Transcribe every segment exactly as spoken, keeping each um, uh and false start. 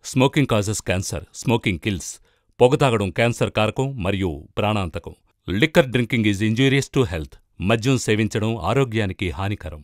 Smoking causes cancer, smoking kills. పొగ తాగడం cancer కారకం మరియు ప్రాణాంతకం. Liquor drinking is injurious to health. మద్యం సేవించడం ఆరోగ్యానికి హానికరం.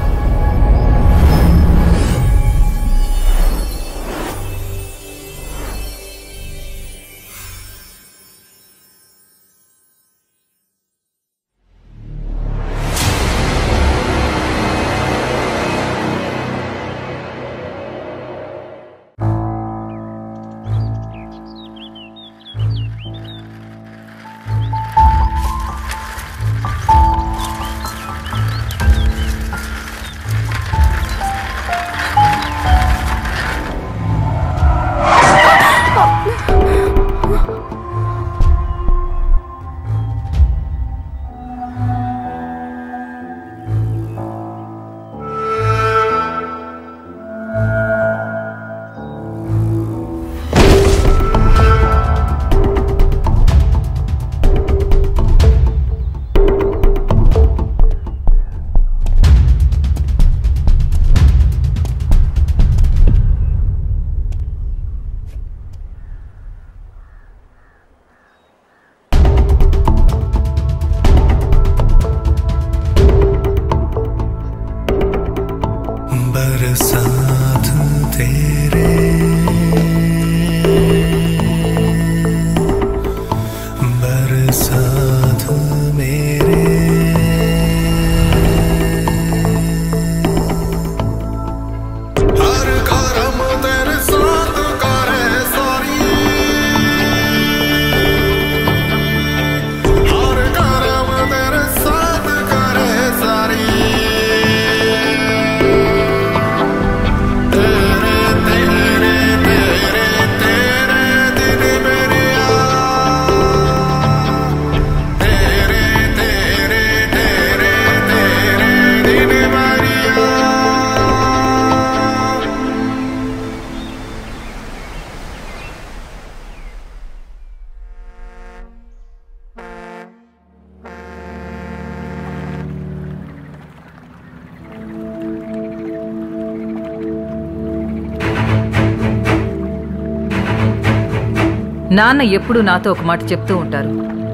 నాన్న ఎప్పుడు నాతో ఒక మాట చెప్తూ ఉంటారు,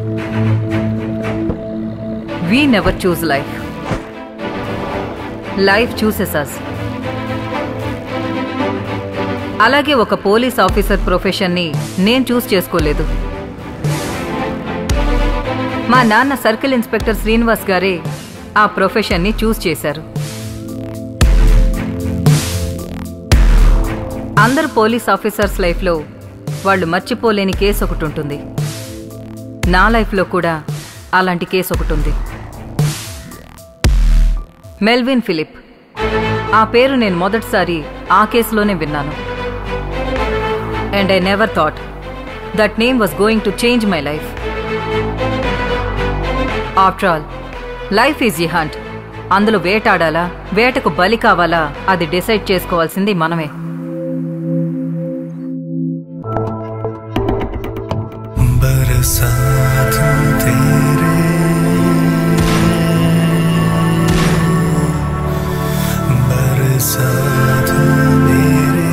we never choose life, life chooses us. అలాగే ఒక పోలీస్ ఆఫీసర్ ప్రొఫెషన్ని నేను చూస్ చేసుకోలేదు. మా నాన్న సర్కిల్ ఇన్స్పెక్టర్ శ్రీనివాస్ గారే ఆ ప్రొఫెషన్ని చూస్ చేశారు. అందరు పోలీస్ ఆఫీసర్స్ లైఫ్లో వాళ్ళు మర్చిపోలేని కేసు ఒకటి ఉంటుంది. నా లైఫ్లో కూడా అలాంటి కేసు ఒకటి ఉంది. Melvin Philip. ఆ పేరు నేను మొదటిసారి ఆ కేసులోనే విన్నాను. And I never thought that name was going to change my life. After all life is a hunt. అందులో వేటాడాలా, వేటకు బలి కావాలా, అది డిసైడ్ చేసుకోవాల్సింది మనమే. बरसात तेरे बरसात मेरे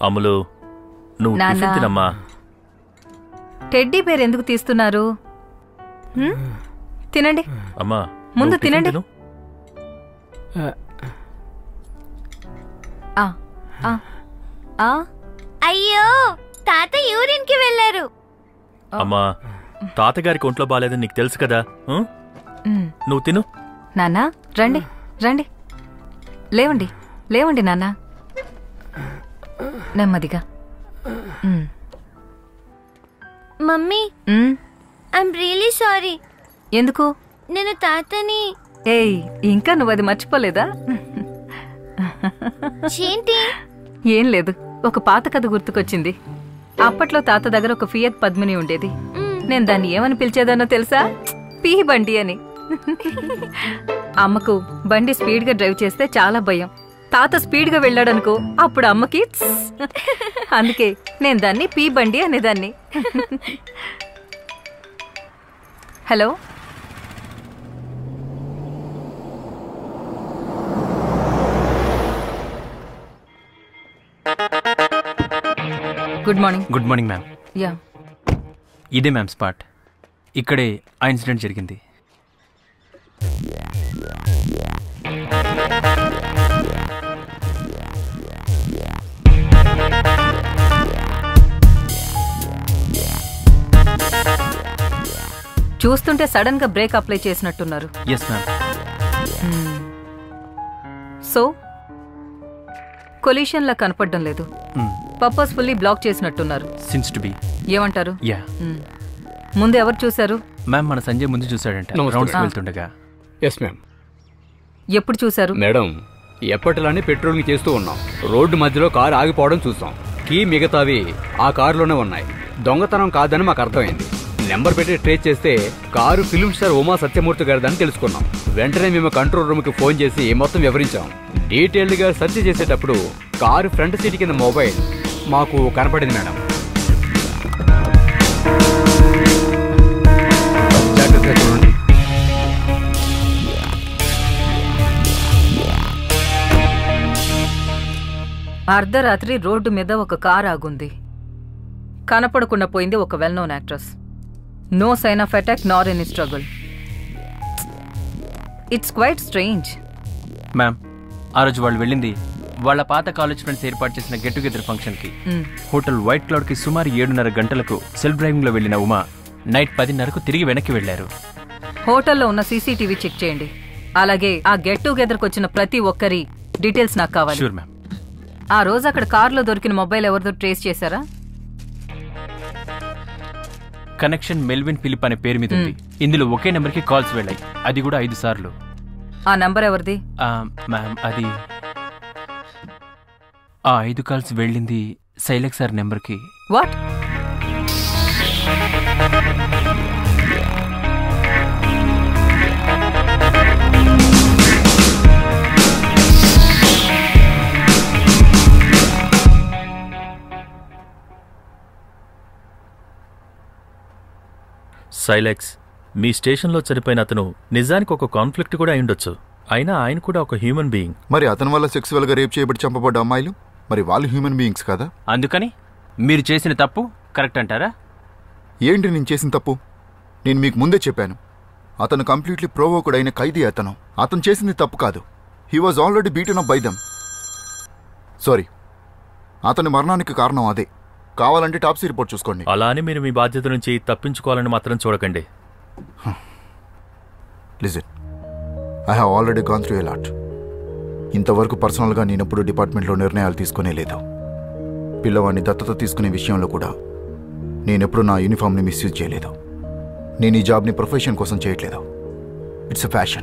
అమ్ములు నువ్వు నాన్నా. టిఫిన్ తినమ్మా. టెడ్డీ పేరు ఎందుకు తీస్తున్నారు? హ్మ్? తినండి. అమ్మా ముందు నువ్వు టిఫిన్ తినండి. తిను. ఆ, ఆ, ఆ. అయ్యో తాత యూరిన్ కి వెళ్ళారు. అమ్మా తాతగారికి ఒంట్లో బాలేదని నీకు తెలుసు కదా. ఉం? మ్. నువ్వు తిను. నాన్నా రండి రండి లేవండి లేవండి నాన్నా నెమ్మదిగా. మ్. Mummy hmm. I'm really sorry. ఎందుకు? నేను తాతని ఏయ్ ఇంకా నువ్వు అది మర్చిపోలేదా? ఏంటి? ఏం లేదు, ఒక పాత కథ గుర్తుకొచ్చింది. అప్పట్లో తాత దగ్గర ఒక ఫియట్ పద్మిని ఉండేది. నేను దాన్ని ఏమని పిలిచేదానో తెలుసా? పీ బండి అని. అమ్మకు బండి స్పీడ్ గా డ్రైవ్ చేస్తే చాలా భయం. తాత స్పీడ్ గా వెళ్ళాడనుకో అప్పుడు అమ్మకి ట్స్. అందుకే నేను దాన్ని పీ బండి అనేదాన్ని. Hello good morning. Good morning ma'am. Yeah ఇదే మ్యామ్ స్పాట్. ఇక్కడే ఆ ఇన్సిడెంట్ జరిగింది. చూస్తుంటే సడన్ గా బ్రేక్ అప్లై చేసినట్టున్నారు. Yes ma'am. సో కొలిషన్ లా కనపడడం లేదు. పర్పస్ఫుల్లీ బ్లాక్ చేసినట్టున్నారు. Seems to be. ఏమంటారు? యా. మ్మ్. ముందు ఎవరు చూశారు? మ్యామ్ మన సంజయ్ ముందు చూసాడంట నమస్తే. రౌండ్స్ ఆ. వెళ్తుండగా. Yes ma'am. ఎప్పుడు చూశారు? మేడం ఎప్పటిలానే పెట్రోలింగ్ చేస్తూ ఉన్నాం. రోడ్డు మధ్యలో కారు ఆగిపోవడం చూసాం. కీ మిగతావి ఆ కారులోనే ఉన్నాయి. దొంగతనం కాదని మాకు అర్థమైంది. నెంబర్ పెట్టి ట్రేస్ చేస్తే car film star Uma Satyamurthy గారిదని తెలుసుకున్నాం. వెంటనే మేము కంట్రోల్ రూమ్ కి ఫోన్ చేసి మొత్తం వివరించాం. డీటెయిల్డ్ గా సెర్చ్ చేసేటప్పుడు కారు ఫ్రంట్ సీట్ కింద మొబైల్ మాకు కనపడింది మేడం. జాగ్రత్తగా చూడండి. అర్ధరాత్రి రోడ్డు మీద ఒక కార్ ఆగుంది. కనపడకుండా పోయింది ఒక well known actress. No sign of attack nor any struggle. It's quite strange. Ma'am ఆ రోజు వాళ్ళు వెళ్ళింది వాళ్ళ పాత కాలేజ్ ఫ్రెండ్స్ ఏర్పాటు చేసిన గెట్ టుగెదర్ ఫంక్షన్ కి. హోటల్ వైట్ క్లౌడ్ కి సుమారు ఏడున్నర గంటలకు సెల్ఫ్ డ్రైవింగ్ లో వెళ్లిన ఉమా నైట్ పదిన్నరకు తిరిగి వెనక్కి వెళ్లారు. హోటల్లో ఉన్న సీసీటీవీ చెక్ చేయండి. అలాగే ఆ గెట్ టుగెదర్కి వచ్చిన ప్రతి ఒక్కరి డీటెయిల్స్ నాకు కావాలి. Sure ma'am. ఆ రోజు అక్కడ కారులో దొరికిన మొబైల్ ఎవరిదో ట్రేస్ చేశారా? కనెక్షన్ మెల్విన్ ఫిలిప్ అనే పేరు మీద ఉంది. ఇందులో ఒకే నెంబర్ కి కాల్స్ వెళ్ళాయి, అది కూడా ఐదు సార్లు. ఆ నంబర్ ఎవరిది? ఆ, మ్యామ్ అది ఆ ఐదు కాల్స్ వెళ్ళింది శైలక్ సార్ నెంబర్కి. వాట్? సైలెక్స్, మీ స్టేషన్లో చనిపోయిన అతను నిజానికి ఒక కాన్ఫ్లిక్ట్ కూడా అయిండొచ్చు. అయినా ఆయన కూడా ఒక హ్యూమన్ బీయింగ్. మరి అతని వల్ల సెక్సువల్గా రేప్ చేయబడి చంపబడ్డ అమ్మాయిలు మరి వాళ్ళు హ్యూమన్ బీయింగ్స్ కదా? అందుకని మీరు చేసిన తప్పు కరెక్ట్ అంటారా? ఏంటి నేను చేసిన తప్పు? నేను మీకు ముందే చెప్పాను, అతను కంప్లీట్లీ ప్రోవోకుడ్ అయిన ఖైదీ. అతను అతను చేసింది తప్పు కాదు. He was already beaten up by them. Sorry, అతని మరణానికి కారణం అదే. కావాలంటే టాప్సీ రిపోర్ట్ చూసుకోండి. అలా అని మీరు మీ బాధ్యత నుంచి తప్పించుకోవాలని మాత్రం చూడకండి. Listen, I have already gone through a lot. ఇంతవరకు పర్సనల్గా నేనెప్పుడు డిపార్ట్మెంట్లో నిర్ణయాలు తీసుకునే లేదు. పిల్లవాడిని దత్తత తీసుకునే విషయంలో కూడా నేనెప్పుడు నా యూనిఫామ్ని మిస్యూజ్ చేయలేదు. నేను ఈ జాబ్ని ప్రొఫెషన్ కోసం చేయట్లేదు. It's a fashion.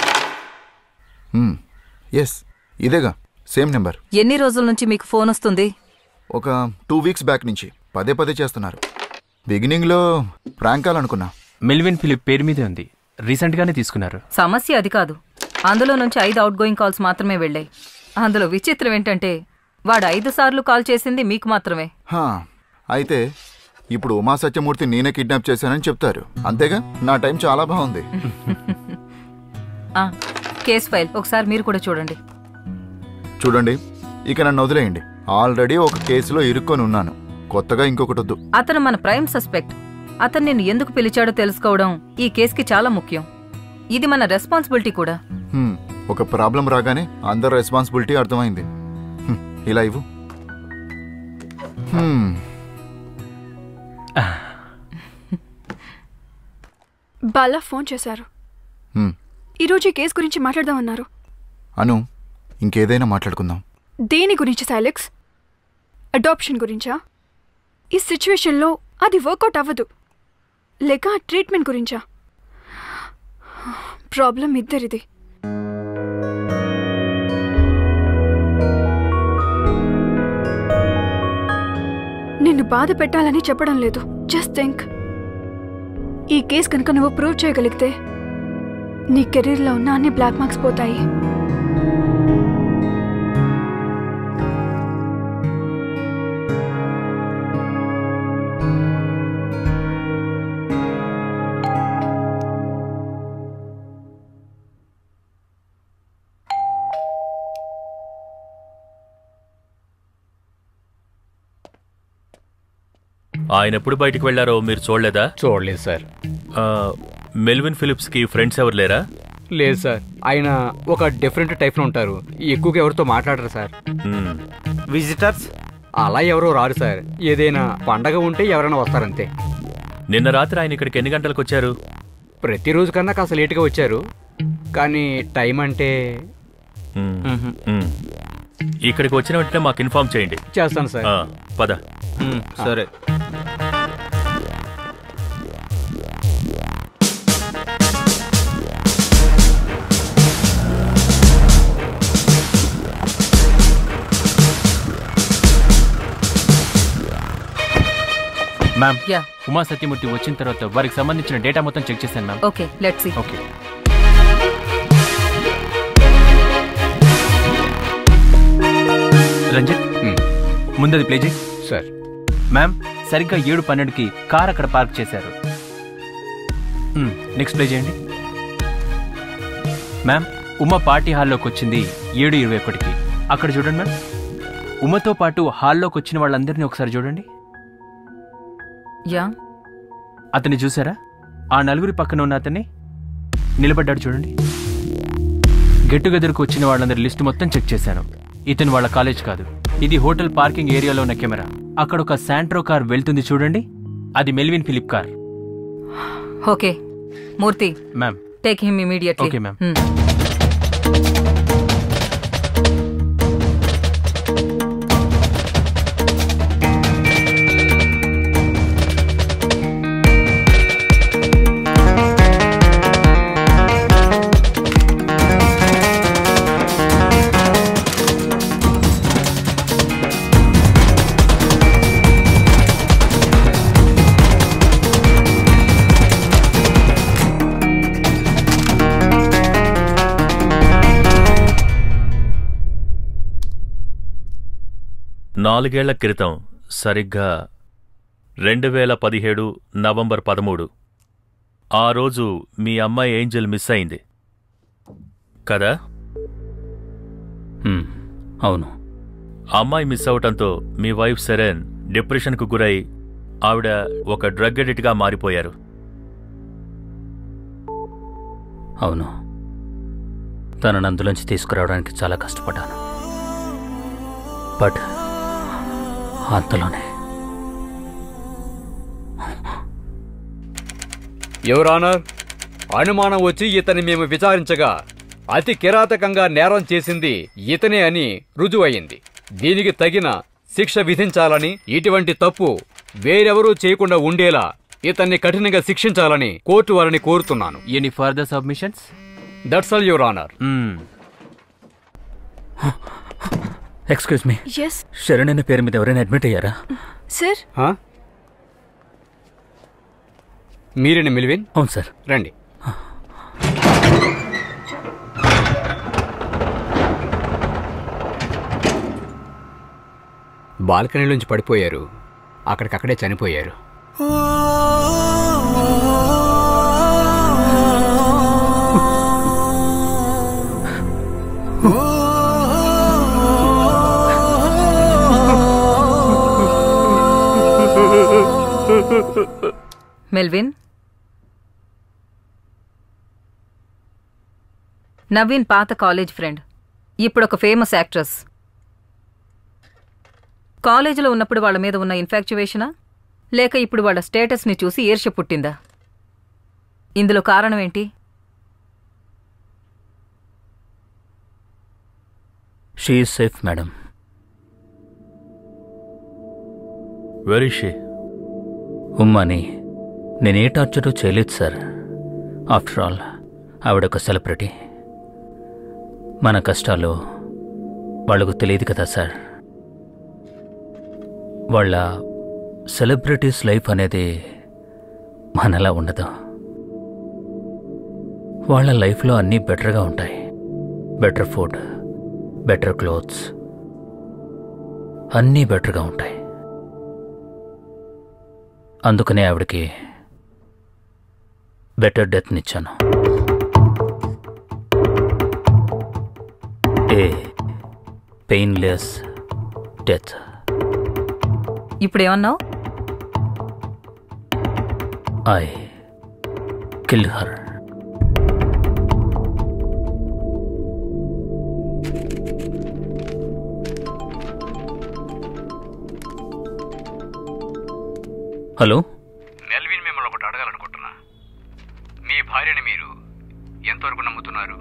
ఎస్, ఇదేగా సేమ్ నెంబర్. ఎన్ని రోజుల నుంచి మీకు ఫోన్ వస్తుంది? ఒక టూ వీక్స్ బ్యాక్ నుంచి పదే పదే చేస్తున్నారు. బిగినింగ్లో ప్రాంకాలనుకున్నా. మెల్విన్ ఫిలిప్ పేరు మీదే ఉంది, రీసెంట్గానే తీసుకున్నారు. సమస్య అది కాదు. అందులో నుంచి ఐదు అవుట్ గోయింగ్ కాల్స్ మాత్రమే వెళ్ళాయి. అందులో విచిత్రం ఏంటంటే వాడు ఐదు సార్లు కాల్ చేసింది మీకు మాత్రమే. హా, అయితే ఇప్పుడు ఉమా సత్యమూర్తి నేనే కిడ్నాప్ చేశానని చెప్తారు, అంతేగా? నా టైం చాలా బాగుంది. కేస్ ఫైల్ ఒకసారి మీరు కూడా చూడండి. చూడండి, ఇక నన్ను వదిలేయండి. ఆల్రెడీ ఒక కేసులో ఇరుక్కొని ఉన్నాను, కొత్తగా ఇంకొకటి వద్దు. అతను మన ప్రైమ్ సస్పెక్ట్. అతను నిన్ను ఎందుకు పిలిచాడో తెలుసుకోవడం ఈ కేసుకి చాలా ముఖ్యం. ఇది మన రెస్పాన్సిబిలిటీ కూడా. హ్మ్, ఒక ప్రాబ్లం రాగానే అందరు రెస్పాన్సిబిలిటీ అర్థమైంది. హ్మ్, ఇలా ఇవ్వు. హ్మ్. బాలా ఫోన్ చేశారు. హ్మ్. ఈరోజు ఈ కేసు గురించి మాట్లాడదామన్నారు. అను, ఇంకేదైనా మాట్లాడుకుందాం. దేని గురించి సైలెక్స్? అడాప్షన్ గురించా? ఈ సిచ్యువేషన్లో అది వర్కౌట్ అవ్వదు. లేక ట్రీట్మెంట్ గురించా? ప్రాబ్లం ఇద్దరిది. నిన్ను బాధ పెట్టాలని చెప్పడం లేదు. జస్ట్ థింక్, ఈ కేసు కనుక నువ్వు ప్రూవ్ చేయగలిగితే నీ కెరీర్లో ఉన్న అన్ని బ్లాక్ మార్క్స్ పోతాయి. ఆయన ఎప్పుడు బయటికి వెళ్లారో మీరు చూడలేదా? చూడలేదు సార్. మెల్విన్ ఫిలిప్స్ కి ఫ్రెండ్స్ ఎవరు లేరా? లేదు సార్, ఆయన ఒక డిఫరెంట్ టైప్లో ఉంటారు. ఎక్కువగా ఎవరితో మాట్లాడరు సార్. విజిటర్స్ అలా ఎవరో రారు సార్. ఏదైనా పండగ ఉంటే ఎవరైనా వస్తారంతే. నిన్న రాత్రి ఆయన ఇక్కడికి ఎన్ని గంటలకు వచ్చారు? ప్రతిరోజు కన్నా కాస్త లేటుగా వచ్చారు, కానీ టైం అంటే ఇక్కడికి వచ్చిన వెంటనే మాకు ఇన్ఫార్మ్ చేయండి. చేస్తాను సార్. పద. సరే. మ్యామ్, ఉమా సత్యమూర్తి వచ్చిన తర్వాత వారికి సంబంధించిన డేటా మొత్తం చెక్ చేశాను ma'am. Okay, let's see. Okay. Ranjith, ముందది ప్లే చేయి. సార్. మ్యామ్, సరిగ్గా ఏడు పన్నెండుకి కార్ అక్కడ పార్క్ చేశారు. నెక్స్ట్ ప్లే చేయండి. మ్యామ్, ఉమ పార్టీ హాల్లోకి వచ్చింది ఏడు ఇరవై ఒకటికి. అక్కడ చూడండి మ్యామ్. ఉమతో పాటు హాల్లోకి వచ్చిన వాళ్ళందరినీ ఒకసారి చూడండి. యా, అతన్ని చూసారా? ఆ నలుగురి పక్కన ఉన్న అతన్ని నిలబడ్డాడు చూడండి. గెట్ టుగెదర్కి వచ్చిన వాళ్ళందరి లిస్ట్ మొత్తం చెక్ చేశాను. ఇతను వాళ్ళ కాలేజ్ కాదు. ఇది హోటల్ పార్కింగ్ ఏరియాలో ఉన్న కెమెరా. అక్కడ ఒక శాంట్రో కార్ వెళ్తుంది చూడండి, అది Melvin Philip car. Okay Murthy, ma'am, take him immediately. Okay ma'am. నాలుగేళ్ల క్రితం సరిగ్గా రెండు వేల పదిహేడు నవంబర్ పదమూడు ఆ రోజు మీ అమ్మాయి ఏంజెల్ మిస్ అయింది కదా? అవును. అమ్మాయి మిస్ అవటంతో మీ వైఫ్ సెరెన్ డిప్రెషన్కు గురై ఆవిడ ఒక డ్రగ్ ఎడిట్గా మారిపోయారు. అవును, తనను అందులోంచి తీసుకురావడానికి చాలా కష్టపడ్డాను. బట్ అంతలోనే యువర్ ఆనర్, అనుమానం వచ్చి ఇతని మేము విచారించగా అతి కిరాతకంగా నేరం చేసింది ఇతనే అని రుజువయింది. దీనికి తగిన శిక్ష విధించాలని, ఇటువంటి తప్పు వేరెవరూ చేయకుండా ఉండేలా ఇతన్ని కఠినంగా శిక్షించాలని కోర్టు వారిని కోరుతున్నాను. Any further submissions? That's all your honour. Excuse me, yes Sharan అనే పేరు మీద ఎవరైనా అడ్మిట్ అయ్యారా? సార్. మీరేనా మెల్విన్? అవును సార్. రండి. బాల్కనీలోంచి పడిపోయారు, అక్కడికక్కడే చనిపోయారు. మెల్విన్, నవీన్ పాత కాలేజ్ ఫ్రెండ్, ఇప్పుడు ఒక ఫేమస్ యాక్ట్రెస్. కాలేజీలో ఉన్నప్పుడు వాళ్ళ మీద ఉన్న ఇన్ఫాక్చువేషనా లేక ఇప్పుడు వాళ్ళ స్టేటస్ని చూసి ఈర్ష్య పుట్టిందా? ఇందులో కారణం ఏంటి? She is safe madam. Very she. ఉమ్మని నేనే టార్చరు చేయలేదు సార్. ఆఫ్టర్ ఆల్ ఆవిడొక సెలబ్రిటీ. మన కష్టాలు వాళ్లకు తెలియదు కదా సార్. వాళ్ళ సెలబ్రిటీస్ లైఫ్ అనేది మనలా ఉండదు. వాళ్ళ లైఫ్లో అన్నీ బెటర్గా ఉంటాయి. బెటర్ ఫుడ్, బెటర్ క్లోత్స్, అన్నీ బెటర్గా ఉంటాయి. అందుకనే ఆవిడకి బెటర్ డెత్నిచ్చాను. A painless death. ఇప్పుడేమన్నావు? I killed her. Hello, Melvin మిమ్మల్ని ఒకటి అడగాలనుకుంటున్నా. మీ భార్యని మీరు ఎంతవరకు నమ్ముతున్నారు?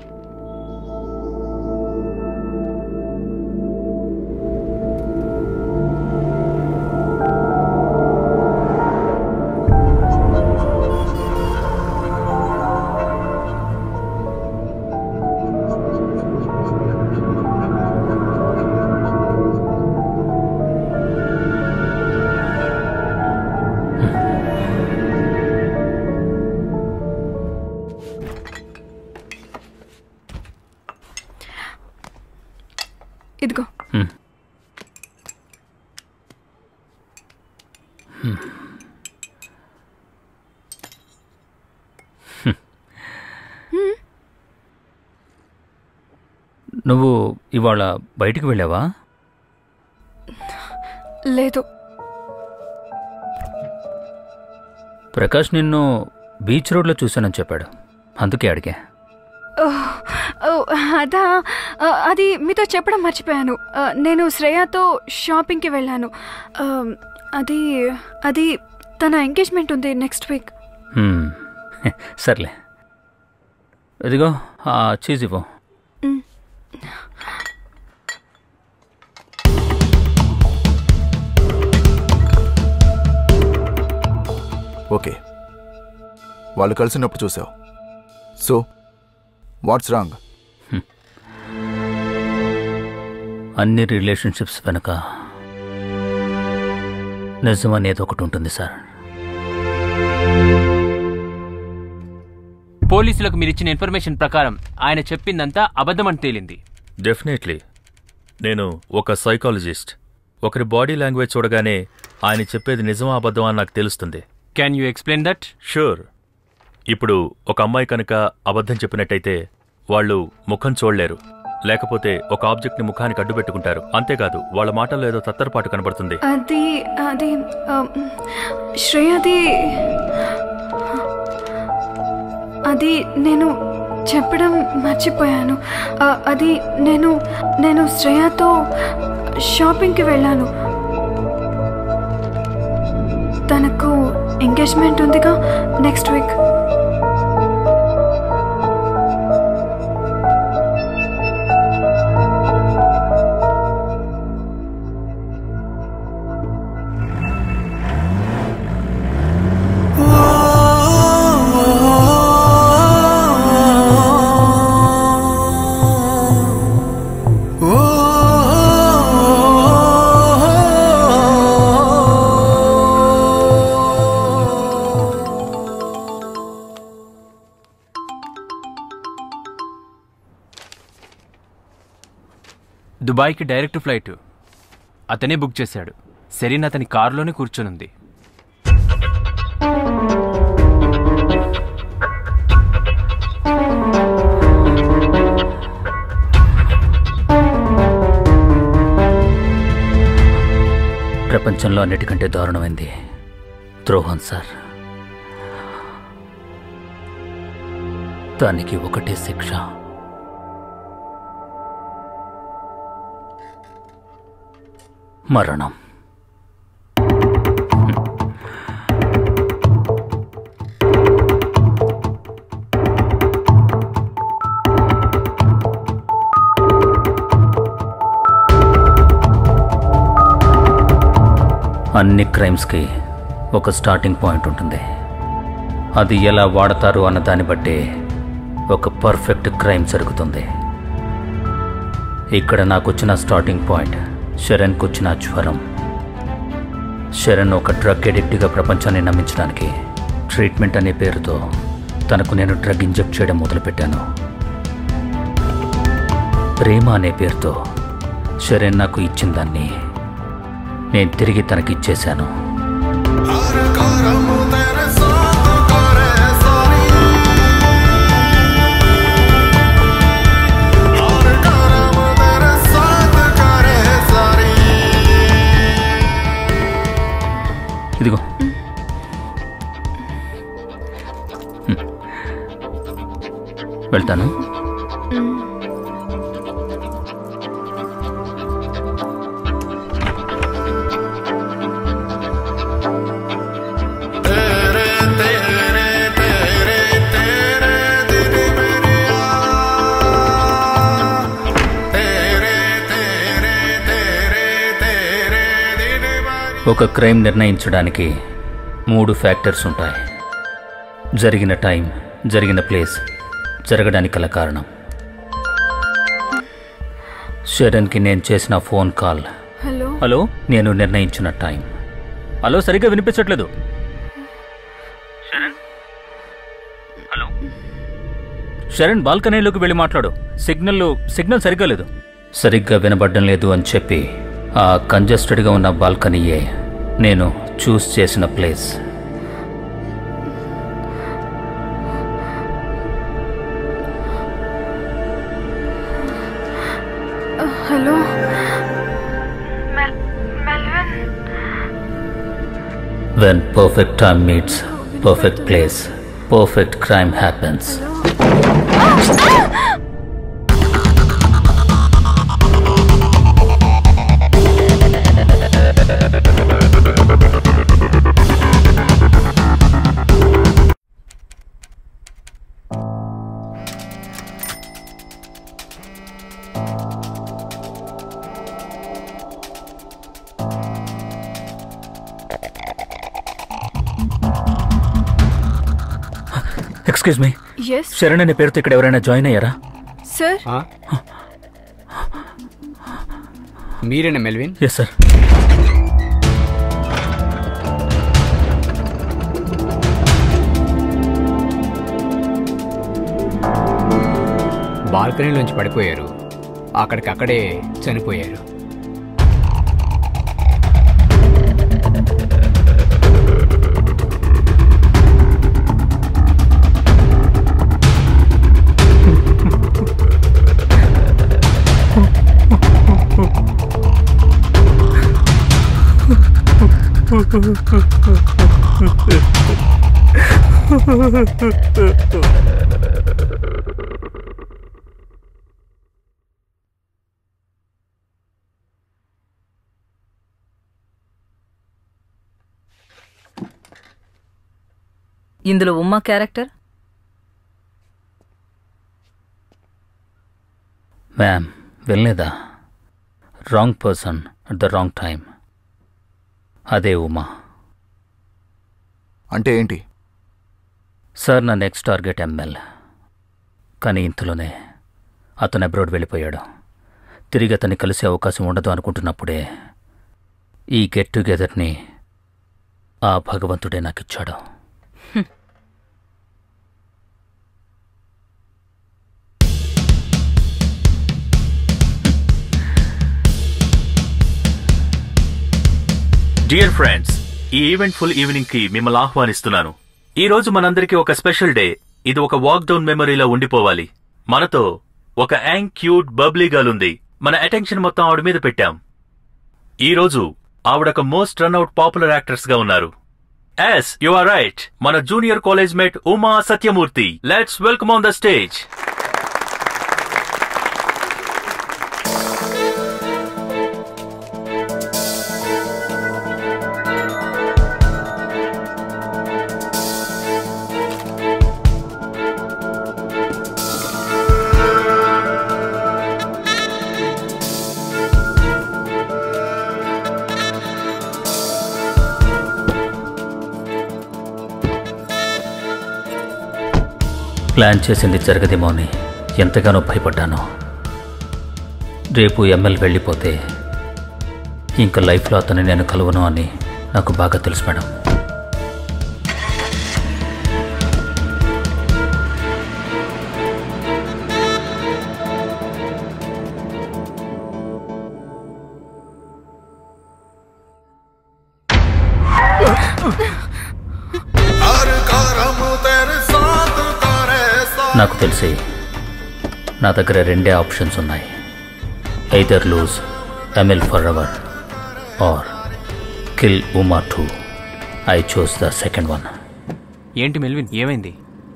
ఇదిగో. నువ్వు ఇవాళ బయటికి వెళ్ళావా? లేదు. ప్రకాష్ నిన్ను బీచ్ రోడ్లో చూశానని చెప్పాడు, అందుకే అడిగా. అదా, అది మీతో చెప్పడం మర్చిపోయాను. నేను శ్రేయాతో షాపింగ్కి వెళ్ళాను. అది అది తన ఎంగేజ్మెంట్ ఉంది నెక్స్ట్ వీక్. సర్లే, ఇదిగో ఆ చీజ్ ఇవ్వు. ఓకే, వాళ్ళు కలిసినప్పుడు చూసావు. So what's wrong? అన్ని రిలేషన్షిప్స్ వెనుక నిజం అనేది ఒకటి ఉంటుంది సార్. పోలీసులకు మీరిచ్చిన ఇన్ఫర్మేషన్ ప్రకారం ఆయన చెప్పిందంతా అబద్ధమని తేలింది. డెఫినెట్లీ. నేను ఒక సైకాలజిస్ట్. ఒకరి బాడీ లాంగ్వేజ్ చూడగానే ఆయన చెప్పేది నిజమా అబద్ధమా అని నాకు తెలుస్తుంది. Can you explain that? Sure. ఇప్పుడు ఒక అమ్మాయి కనుక అబద్ధం చెప్పినట్టయితే వాళ్ళు ముఖం చూడలేరు, లేకపోతే ఒక ఆబ్జెక్ట్ ని ముఖానికి అడ్డు పెట్టుకుంటారు. అంతేకాదు వాళ్ళ మాటల్లో ఏదో తత్తరపాటు కనబడుతుంది. అది అది శ్రేయది అది నేను చెప్పడం మర్చిపోయాను. అది నేను నేను శ్రేయతో షాపింగ్కి వెళ్ళాను. తనకు ఎంగేజ్మెంట్ ఉందిగా నెక్స్ట్ వీక్. దుబాయ్కి డైరెక్ట్ ఫ్లైట్ అతనే బుక్ చేశాడు. సెరీన్ అతని కారులోనే కూర్చొనుంది. ప్రపంచంలో అన్నిటికంటే దారుణమైంది ద్రోహం సార్. దానికి ఒకటే శిక్ష. మరణం. అన్ని క్రైమ్స్కి ఒక స్టార్టింగ్ పాయింట్ ఉంటుంది. అది ఎలా వాడతారు అన్న దాన్ని బట్టి ఒక పర్ఫెక్ట్ క్రైమ్ జరుగుతుంది. ఇక్కడ నాకు వచ్చిన స్టార్టింగ్ పాయింట్ శరణ్కు వచ్చిన జ్వరం. శరణ్ ఒక డ్రగ్ ఎడిక్ట్గా ప్రపంచాన్ని నమ్మించడానికి ట్రీట్మెంట్ అనే పేరుతో తనకు నేను డ్రగ్ ఇంజెక్ట్ చేయడం మొదలుపెట్టాను. ప్రేమ అనే పేరుతో శరణ్ నాకు ఇచ్చిన దాన్ని నేను తిరిగి తనకిచ్చేశాను. ఇదిగో వెళ్తాను. ఒక క్రైమ్ నిర్ణయించడానికి మూడు ఫ్యాక్టర్స్ ఉంటాయి. జరిగిన టైం, జరిగిన ప్లేస్, జరగడానికి గల కారణం. శరణ్కి నేను చేసిన ఫోన్ కాల్ హలో హలో నేను నిర్ణయించిన టైం. హలో సరిగ్గా వినిపించట్లేదు. హలో శరణ్, బాల్కనీలోకి వెళ్ళి మాట్లాడు. సిగ్నల్ సిగ్నల్ సరిగ్గా లేదు. సరిగ్గా వినబడడం లేదు అని చెప్పి ఆ కంజెస్టెడ్గా ఉన్న బాల్కనీయే నేను చూస్ చేసిన place. Hello When perfect time meets perfect place, perfect crime happens. Excuse me, yes Sharan అనే పేరుతో ఇక్కడ ఎవరైనా జాయిన్ అయ్యారా? సార్ మీరేనా మెల్విన్? Yes sir. బాల్కనీలోంచి పడిపోయారు, అక్కడికక్కడే చనిపోయారు. ఇందులో ఉమ్మా క్యారెక్టర్? మ్యామ్ వినలేదా? Wrong person at the wrong time. అదే ఉమా. అంటే ఏంటి సార్? నా నెక్స్ట్ టార్గెట్ ఎంఎల్. కానీ ఇంతలోనే అతను అబ్రాడ్ వెళ్ళిపోయాడు. తిరిగి అతన్ని కలిసే అవకాశం ఉండదు అనుకుంటున్నప్పుడే ఈ గెట్ టుగెదర్ని ఆ భగవంతుడే నాకిచ్చాడు. డియర్ ఫ్రెండ్స్, ఈ ఈవెంట్ ఫుల్ ఈవినింగ్ కి మిమ్మల్ని ఆహ్వానిస్తున్నాను. ఈ రోజు మనందరికీ ఒక స్పెషల్ డే. ఇది ఒక వాక్ డౌన్ మెమరీలో ఉండిపోవాలి. మనతో ఒక యాంగ్ క్యూట్ బబ్లీ గర్ల్ ఉంది. మన అటెన్షన్ మొత్తం ఆవిడ మీద పెట్టాం. ఈ రోజు ఆవిడ ఒక మోస్ట్ రన్అవుట్ పాపులర్ యాక్టర్స్ గా ఉన్నారు. Yes you are right. మన junior college mate Uma Satyamurthy. Let's welcome on the stage. Plan చేసింది జరగదేమో అని ఎంతగానో భయపడ్డాను. రేపు ఎంఎల్ వెళ్ళిపోతే ఇంకా లైఫ్లో అతన్ని నేను కలువను అని నాకు బాగా తెలుసు మేడం. నాకు తెలిసి నా దగ్గర రెండే ఆప్షన్స్ ఉన్నాయి. Either lose ML forever or kill Uma too. I choose the second one. ఏంటి మెల్విన్, ఏమైంది?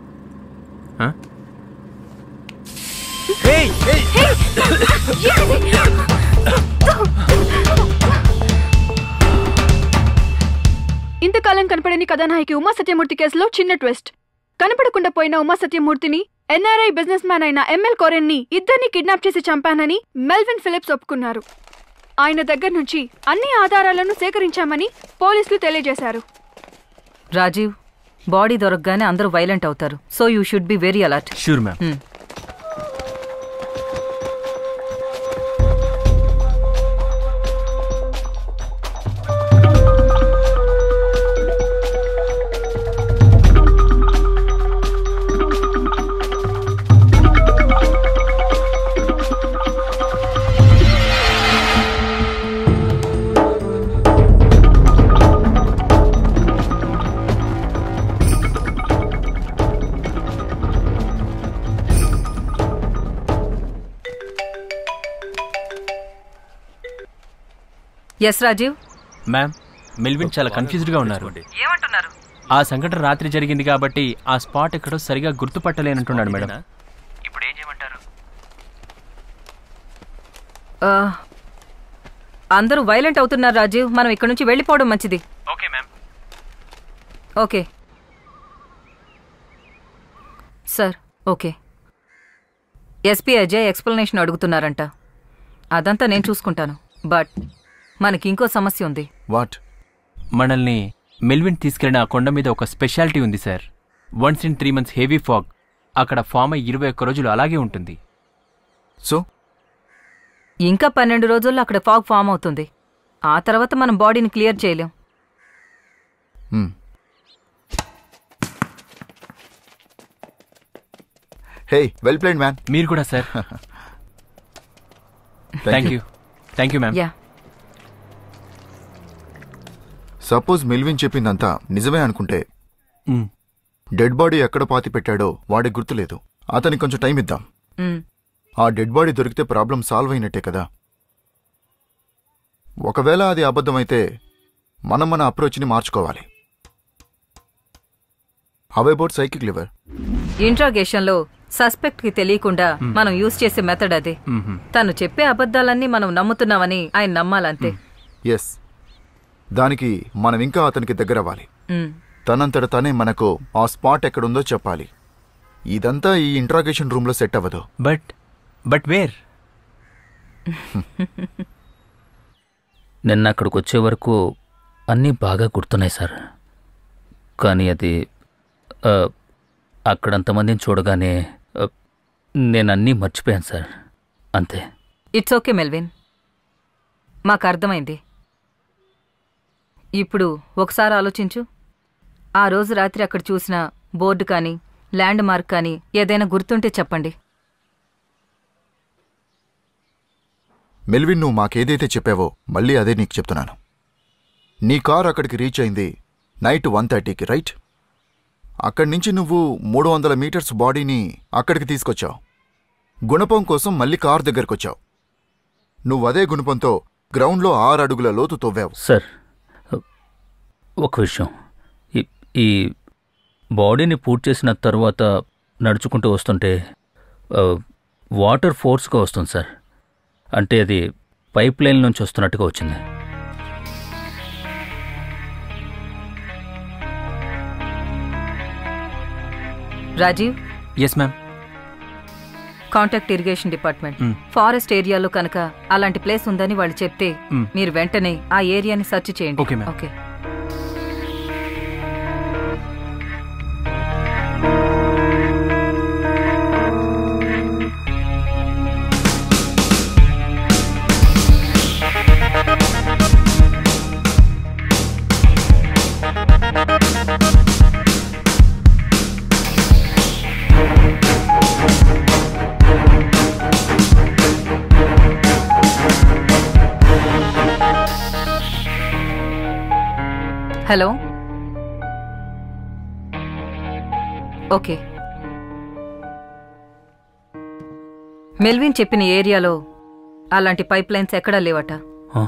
ఇంతకాలం కనపడని కథానాయకి ఉమా సత్యమూర్తి కేసులో చిన్న ట్విస్ట్. కనపడకుండా పోయిన ఉమా సత్యమూర్తిని, ఎన్ఆర్ఐ బిజినెస్ మ్యాన్ అయిన ఎంఎల్ కోరెన్ ని ఇద్దరిని కిడ్నాప్ చేసి చంపానని మెల్విన్ ఫిలిప్స్ ఒప్పుకున్నారు. ఆయన దగ్గర నుంచి అన్ని ఆధారాలను సేకరించామని పోలీసులు తెలియజేశారు. రాజీవ్, బాడీ దొరకగానే అందరూ వైలెంట్ అవుతారు. So you should be very alert. Sure ma'am. Yes Rajiv. Ma'am, Melvin చాలా కన్ఫ్యూజ్డ్ గా ఉన్నారు. ఏమంటున్నారు? ఆ సంఘటన రాత్రి జరిగింది కాబట్టి ఆ స్పాట్ ఎక్కడో సరిగా గుర్తుపట్టలేనంటున్నాడు మేడం. ఇప్పుడు ఏం చేయమంటారు? అందరూ వైలెంట్ అవుతున్నారు రాజీవ్. మనం ఇక్కడ నుంచి వెళ్ళిపోవడం మంచిది. Okay ma'am. Okay sir. Okay. SP Ajay explanation అడుగుతున్నారంట. అదంతా నేను చూసుకుంటాను. బట్ మనకి ఇంకో సమస్య ఉంది. వాట్? మనల్ని మెల్విన్ తీసుకెళ్లిన ఆ కొండ మీద ఒక స్పెషాలిటీ ఉంది sir. Once in three months heavy fog. అక్కడ ఫామ్ అయ్యి ఇరవై ఒక్క రోజులు అలాగే ఉంటుంది. సో ఇంకా పన్నెండు రోజుల్లో అక్కడ ఫాగ్ ఫామ్ అవుతుంది. ఆ తర్వాత మనం బాడీని క్లియర్ చేయలేం. Hey, well played man. మీరు కూడా sir. Thank you. Thank you ma'am. Yeah. Suppose Melvin చెప్పిందంతా నిజమే అనుకుంటే, డెడ్ బాడీ ఎక్కడ పాతి పెట్టాడో వాడికి గుర్తులేదు. అతనికి కొంచెం టైం ఇద్దాం. ఆ డెడ్ బాడీ దొరికితే ప్రాబ్లం సాల్వ్ అయినట్టే కదా. ఒకవేళ అది అబద్ధమైతే మనం మన అప్రోచ్ని మార్చుకోవాలి. How about psychic lever? ఇంట్రాగేషన్లో సస్పెక్ట్ కి తెలియకుండా మనం యూజ్ చేసే మెథడ్ అదే. తను చెప్పే అబద్ధాలన్నీ మనం నమ్ముతున్నామని ఆయన నమ్మాలంతే. ఎస్, దానికి మనం ఇంకా అతనికి దగ్గరవ్వాలి. తనంతట తనే మనకు ఆ స్పాట్ ఎక్కడుందో చెప్పాలి. ఇదంతా ఈ ఇంట్రాగేషన్ రూమ్ లో సెట్ అవ్వదు. But but where? నిన్న అక్కడికి వచ్చే వరకు అన్నీ బాగా గుర్తున్నాయి సార్. కానీ అది అక్కడంతమందిని చూడగానే నేను అన్నీ మర్చిపోయాను సార్. అంతే. ఇట్స్ ఓకే మెల్విన్, మాకు అర్థమైంది. ఇప్పుడు ఒకసారి ఆలోచించు. ఆ రోజు రాత్రి అక్కడ చూసిన బోర్డు కానీ ల్యాండ్ మార్క్ కానీ ఏదైనా గుర్తుంటే చెప్పండి. మెల్విన్, నువ్వు మాకేదైతే చెప్పావో మళ్ళీ అదే నీకు చెప్తున్నాను. నీ కార్ అక్కడికి రీచ్ అయింది నైట్ వన్ థర్టీకి, రైట్? అక్కడి నుంచి నువ్వు మూడు వందల మీటర్స్ బాడీని అక్కడికి తీసుకొచ్చావు. గుణపం కోసం మళ్ళీ కార్ దగ్గరకొచ్చావు. నువ్వదే గుణపంతో గ్రౌండ్లో ఆరు అడుగుల లోతు తవ్వావు. సార్, ఒక విషయం, ఈ బాడీని పూర్తి చేసిన తర్వాత నడుచుకుంటూ వస్తుంటే ఆ, వాటర్ ఫోర్స్గా వస్తుంది సార్. అంటే అది పైప్ లైన్ నుంచి వస్తున్నట్టుగా వచ్చింది. Rajiv, yes ma'am. Contact irrigation department. మ్. ఫారెస్ట్ ఏరియాలో కనుక అలాంటి ప్లేస్ ఉందని వాళ్ళు చెప్తే మ్. మీరు వెంటనే ఆ ఏరియాని సెర్చ్ చేయండి. Okay ma'am. Okay. Hello. Okay. Melvin చెప్పిన ఏరియాలో అలాంటి పైప్ లైన్స్ ఎక్కడా లేవట. ఆ,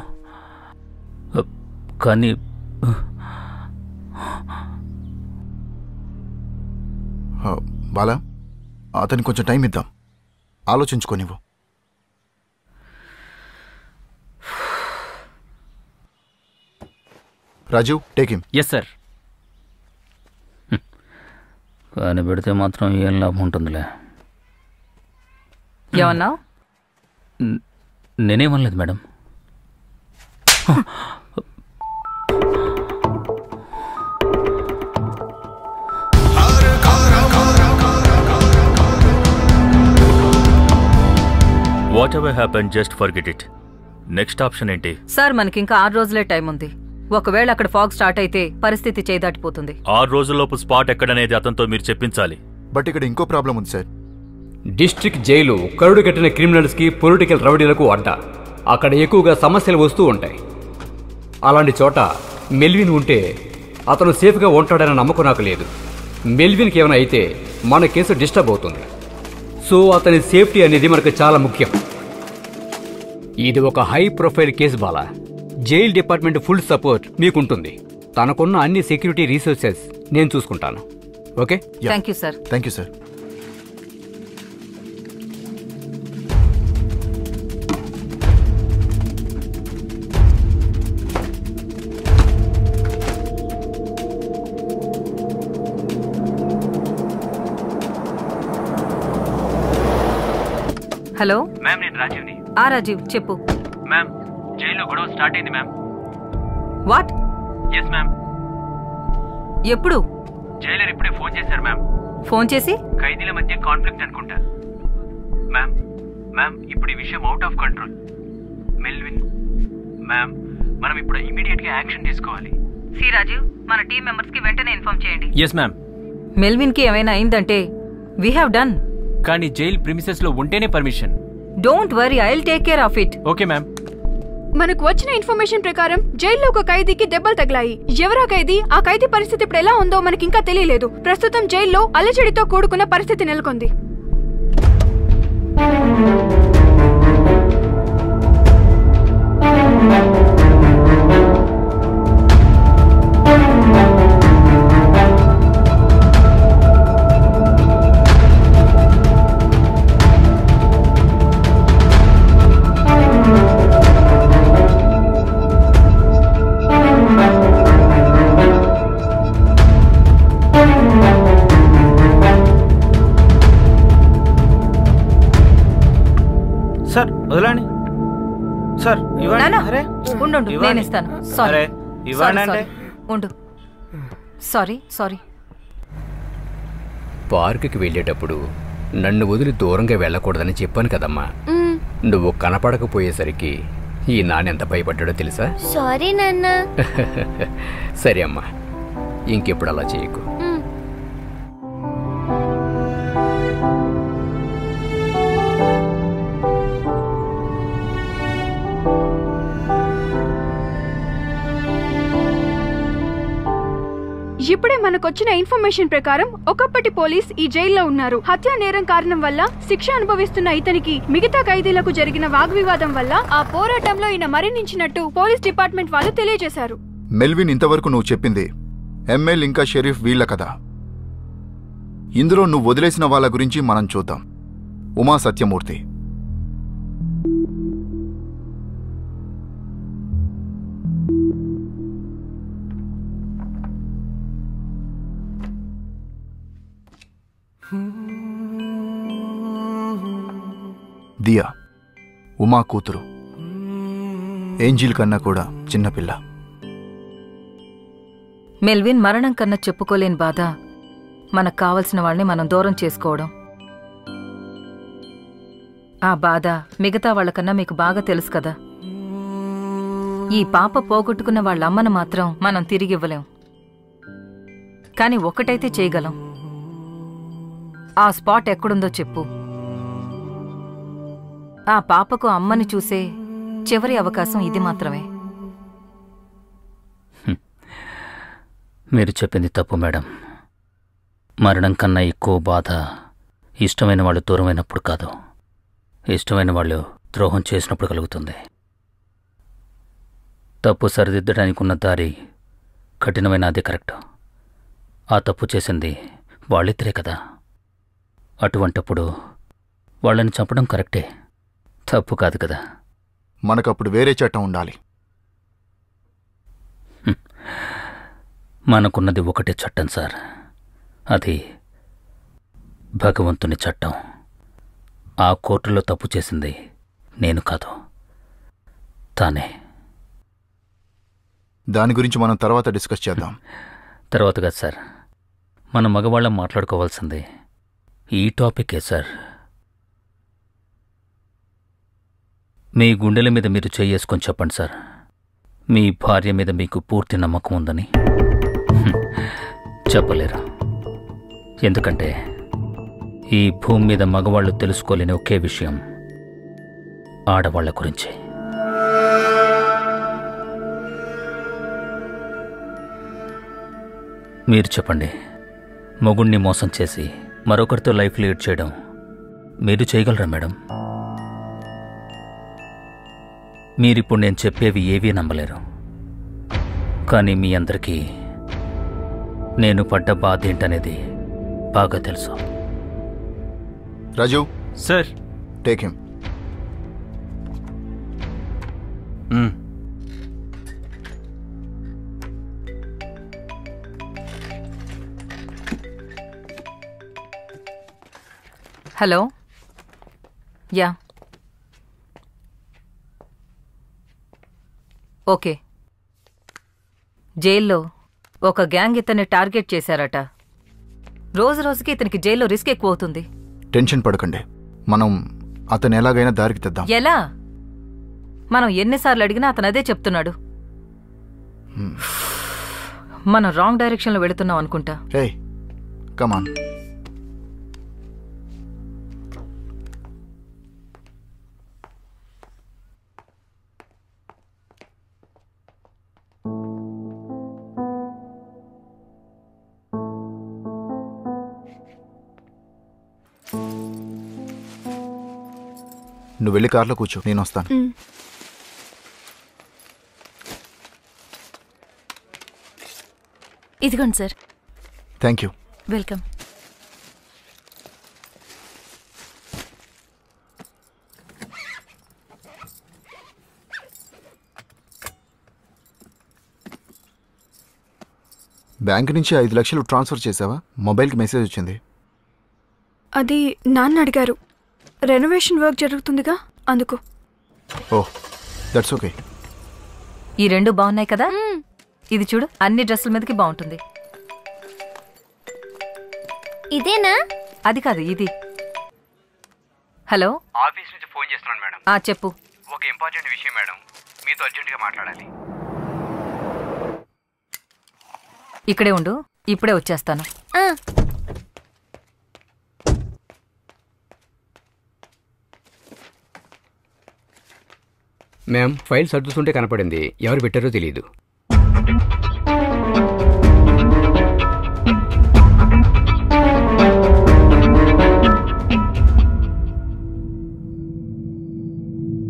కానీ ఆ, బాలా, అతనికి కొంచెం టైం ఇద్దాం, ఆలోచించుకోనివ్వు. Rajiv, take him. Yes sir. కానీ పెడితే మాత్రం ఏం లాభం ఉంటుందిలే. ఏమన్నావు? న- నేనేమనలేదు madam. Whatever happen just forget it. Next option ఏంటి? సార్, మనకింకా ఆరు రోజులే టైం ఉంది. ఒకవేళ అక్కడ ఫాగ్ స్టార్ట్ అయితే పరిస్థితి చేదాటిపోతుంది. ఆరు రోజుల్లోపు స్పాట్ ఎక్కడనేది అతనితో మీరు చెప్పించాలి. బట్ ఇక్కడ ఇంకో ప్రాబ్లం ఉంది సార్. డిస్ట్రిక్ట్ జైలు కరుడు కట్టిన క్రిమినల్స్కి, పొలిటికల్ రౌడీలకు అడ్డ. అక్కడ ఎక్కువగా సమస్యలు వస్తూ ఉంటాయి. అలాంటి చోట మెల్విన్ ఉంటే అతను సేఫ్గా ఉంటాడన్న నమ్మకం నాకు లేదు. మెల్విన్కి ఏమైనా అయితే మన కేసు డిస్టర్బ్ అవుతుంది. సో అతని సేఫ్టీ అనేది మనకు చాలా ముఖ్యం. ఇది ఒక high profile case Bala. Jail department full support మీకుంటుంది. తనకున్న అన్ని సెక్యూరిటీ రీసోర్సెస్ నేను చూసుకుంటాను. Okay? Thank you sir. Thank you sir. Hello. Ma'am, నేను రాజీవ్ని. ఆ రాజీవ్, చెప్పు. మ్యామ్, జైల్లో గొడవ స్టార్ట్ అయింది మ్యామ్. వాట్? Yes ma'am. ఎప్పుడు? జైలర్ ఇప్పుడే ఫోన్ చేశారు మ్యామ్. ఫోన్ చేసి? ఖైదీల మధ్య కాన్ఫ్లిక్ట్ అనుకుంటా మ్యామ్. మ్యామ్, ఇప్పుడు ఈ విషయం out of control. Melvin ma'am, మనం ఇప్పుడు ఇమీడియట్ గా యాక్షన్ తీసుకోవాలి. సి రాజీవ్, మన టీం మెంబర్స్ కి వెంటనే ఇన్ఫార్మ్ చేయండి. Yes ma'am. మెల్విన్ కి ఏమైనా అయిందంటే వీ హావ్ డన్. కానీ జైల్ ప్రిమిసెస్ లో ఉంటేనే permission. Don't worry, I will take care of it. Okay ma'am. మనకు వచ్చిన ఇన్ఫర్మేషన్ ప్రకారం జైల్లో ఒక ఖైదీకి దెబ్బలు తగిలాయి. ఎవరా ఖైదీ, ఆ ఖైదీ పరిస్థితి ఇప్పుడు ఎలా ఉందో మనకి ఇంకా తెలియలేదు. ప్రస్తుతం జైల్లో అలజడితో కూడుకున్న పరిస్థితి నెలకొంది. సార్ వదలండి. సార్ ఇవ్వండి. నానా, అరే ఉండు, ఉండు, ఇవ్వండి. నేను ఇస్తాను. సారీ. అరే ఇవ్వండి అంటే. ఉండు. Sorry sorry. పార్కుకి వెళ్ళేటప్పుడు నన్ను వదిలి దూరంగా వెళ్ళకూడదని చెప్పాను కదమ్మా. నువ్వు కనపడకపోయేసరికి ఈ నాన్నెంత భయపడ్డాడో తెలుసా? సారీ నాన్న. సరే అమ్మా, ఇంకెప్పుడు అలా చేయకు. ఇప్పుడే మనకొచ్చిన ఇన్ఫర్మేషన్ ప్రకారం ఒకప్పటి పోలీస్ ఈ జైల్లో ఉన్నారు. హత్యా నేరం కారణం వల్ల శిక్ష అనుభవిస్తున్న ఇతనికి మిగతా ఖైదీలకు జరిగిన వాగ్వివాదం వల్ల ఆ పోరాటంలో ఈయన మరణించినట్టు పోలీస్ డిపార్ట్మెంట్ వాళ్ళు తెలియజేశారు. మెల్విన్, ఇంతవరకు నువ్వు చెప్పింది ఎంఎల్ ఇంకా షరీఫ్ వీళ్ళ కదా. ఇందులో నువ్వు వదిలేసిన వాళ్ళ గురించి మనం చూద్దాం. ఉమా సత్యమూర్తి, దియా ఉమా కూతురు, ఏంజిల్ కన్నా కూడా చిన్నపిల్ల. మెల్విన్ మరణం కన్నా చెప్పుకోలేని బాధ మనకు కావలసిన వాళ్ళని మనం దూరం చేసుకోవడం. ఆ బాధ మిగతా వాళ్ళకన్నా మీకు బాగా తెలుసు కదా. ఈ పాప పోగొట్టుకున్న వాళ్ళ అమ్మను మాత్రం మనం తిరిగివ్వలేం. కాని ఒక్కటైతే చేయగలం. ఆ స్పాట్ ఎక్కడుందో చెప్పు. ఆ పాపకు అమ్మని చూసే చివరి అవకాశం ఇది మాత్రమే. మీరు చెప్పింది తప్పు మేడం. మరణం కన్నా ఎక్కువ బాధ ఇష్టమైన వాళ్ళు దూరమైనప్పుడు కాదు, ఇష్టమైన వాళ్ళు ద్రోహం చేసినప్పుడు కలుగుతుంది. తప్పు సరిదిద్దడానికి ఉన్న దారి కఠినమైన అదే కరెక్ట్. ఆ తప్పు చేసింది వాళ్ళిద్దరే కదా. అటువంటప్పుడు వాళ్ళని చంపడం కరెక్టే, తప్పు కాదు కదా. మనకప్పుడు వేరే చట్టం ఉండాలి. మనకున్నది ఒకటే చట్టం సార్, అది భగవంతుని చట్టం. ఆ కోర్టులో తప్పు చేసింది నేను కాదు, తానే. దాని గురించి మనం తర్వాత డిస్కస్ చేద్దాం. తర్వాత కాదు సార్, మన మగవాళ్ళం మాట్లాడుకోవాల్సింది ఈ టాపికే సార్. మీ గుండెల మీద మీరు చేసుకొని చెప్పండి సార్, మీ భార్య మీద మీకు పూర్తి నమ్మకం ఉందని. చెప్పలేరు, ఎందుకంటే ఈ భూమి మీద మగవాళ్ళు తెలుసుకోలేని ఒకే విషయం ఆడవాళ్ల గురించి. మీరు చెప్పండి, మొగుణ్ణి మోసం చేసి మరొకరితో లైఫ్ లీడ్ చేయడం మీరు చేయగలరా మేడం? మీరిప్పుడు నేను చెప్పేవి ఏవీ నమ్మలేరు, కానీ మీ అందరికీ నేను పడ్డ బాధ ఏంటనేది బాగా తెలుసు. Raju sir, take him. Hello. Yeah, okay. జైల్లో ఒక గ్యాంగ్ ఇతన్ని టార్గెట్ చేశారట. రోజు రోజుకి ఇతనికి జైల్లో రిస్క్ ఎక్కువ అవుతుంది. టెన్షన్ పడకండి, మనం అతను ఎలాగైనా దారికి తెద్దాం. ఎలా? మనం ఎన్నిసార్లు అడిగినా అతను అదే చెప్తున్నాడు. మనం రాంగ్ డైరెక్షన్లో వెళుతున్నాం అనుకుంటా. హే కమాన్. నువ్వు వెళ్ళి కార్లో కూర్చో, నేను వస్తాను. ఇదిగోండి sir. Thank you. Welcome. Bank నుంచి ఐదు లక్షలు ట్రాన్స్ఫర్ చేసావా? మొబైల్కి మెసేజ్ వచ్చింది. అది నాన్న అడిగారు. రెనోవేషన్ వర్క్ జరుగుతుందిగా, అందుకు. Oh, that's okay. ఈ రెండు బాగున్నాయి కదా. ఇది చూడు, అన్ని డ్రెస్సుల మీదకి బాగుంటుంది. ఇదేనా? అది కాదు, ఇది. హలో, ఆఫీస్ నుంచి ఫోన్ చేస్తున్నాను మేడం. ఆ చెప్పు. ఒక ఇంపార్టెంట్ విషయం మేడం, మీతో అర్జెంటుగా మాట్లాడాలి. ఇక్కడే ఉండు, ఇప్పుడే వచ్చేస్తాను. మ్యామ్, ఫైల్ సర్దుతుంటే కనపడింది, ఎవరు పెట్టారో తెలియదు.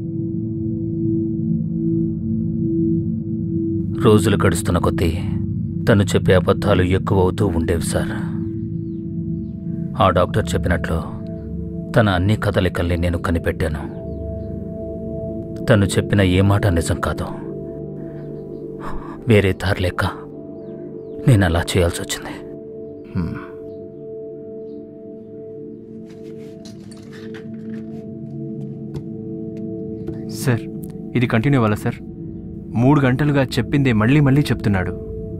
రోజులు గడుస్తున్న కొద్దీ తను చెప్పే అబద్ధాలు ఎక్కువ అవుతూ ఉండేవి సార్. ఆ డాక్టర్ చెప్పినట్లు తన అన్ని కదలికల్ని నేను కనిపెట్టాను. తను చెప్పిన ఏ మాట నిజం కాదు. వేరే దారి లేక నేను అలా చేయాల్సి వచ్చింది. సార్, ఇది కంటిన్యూ అవ్వాలా సార్? మూడు గంటలుగా చెప్పిందే మళ్ళీ మళ్ళీ చెప్తున్నాడు.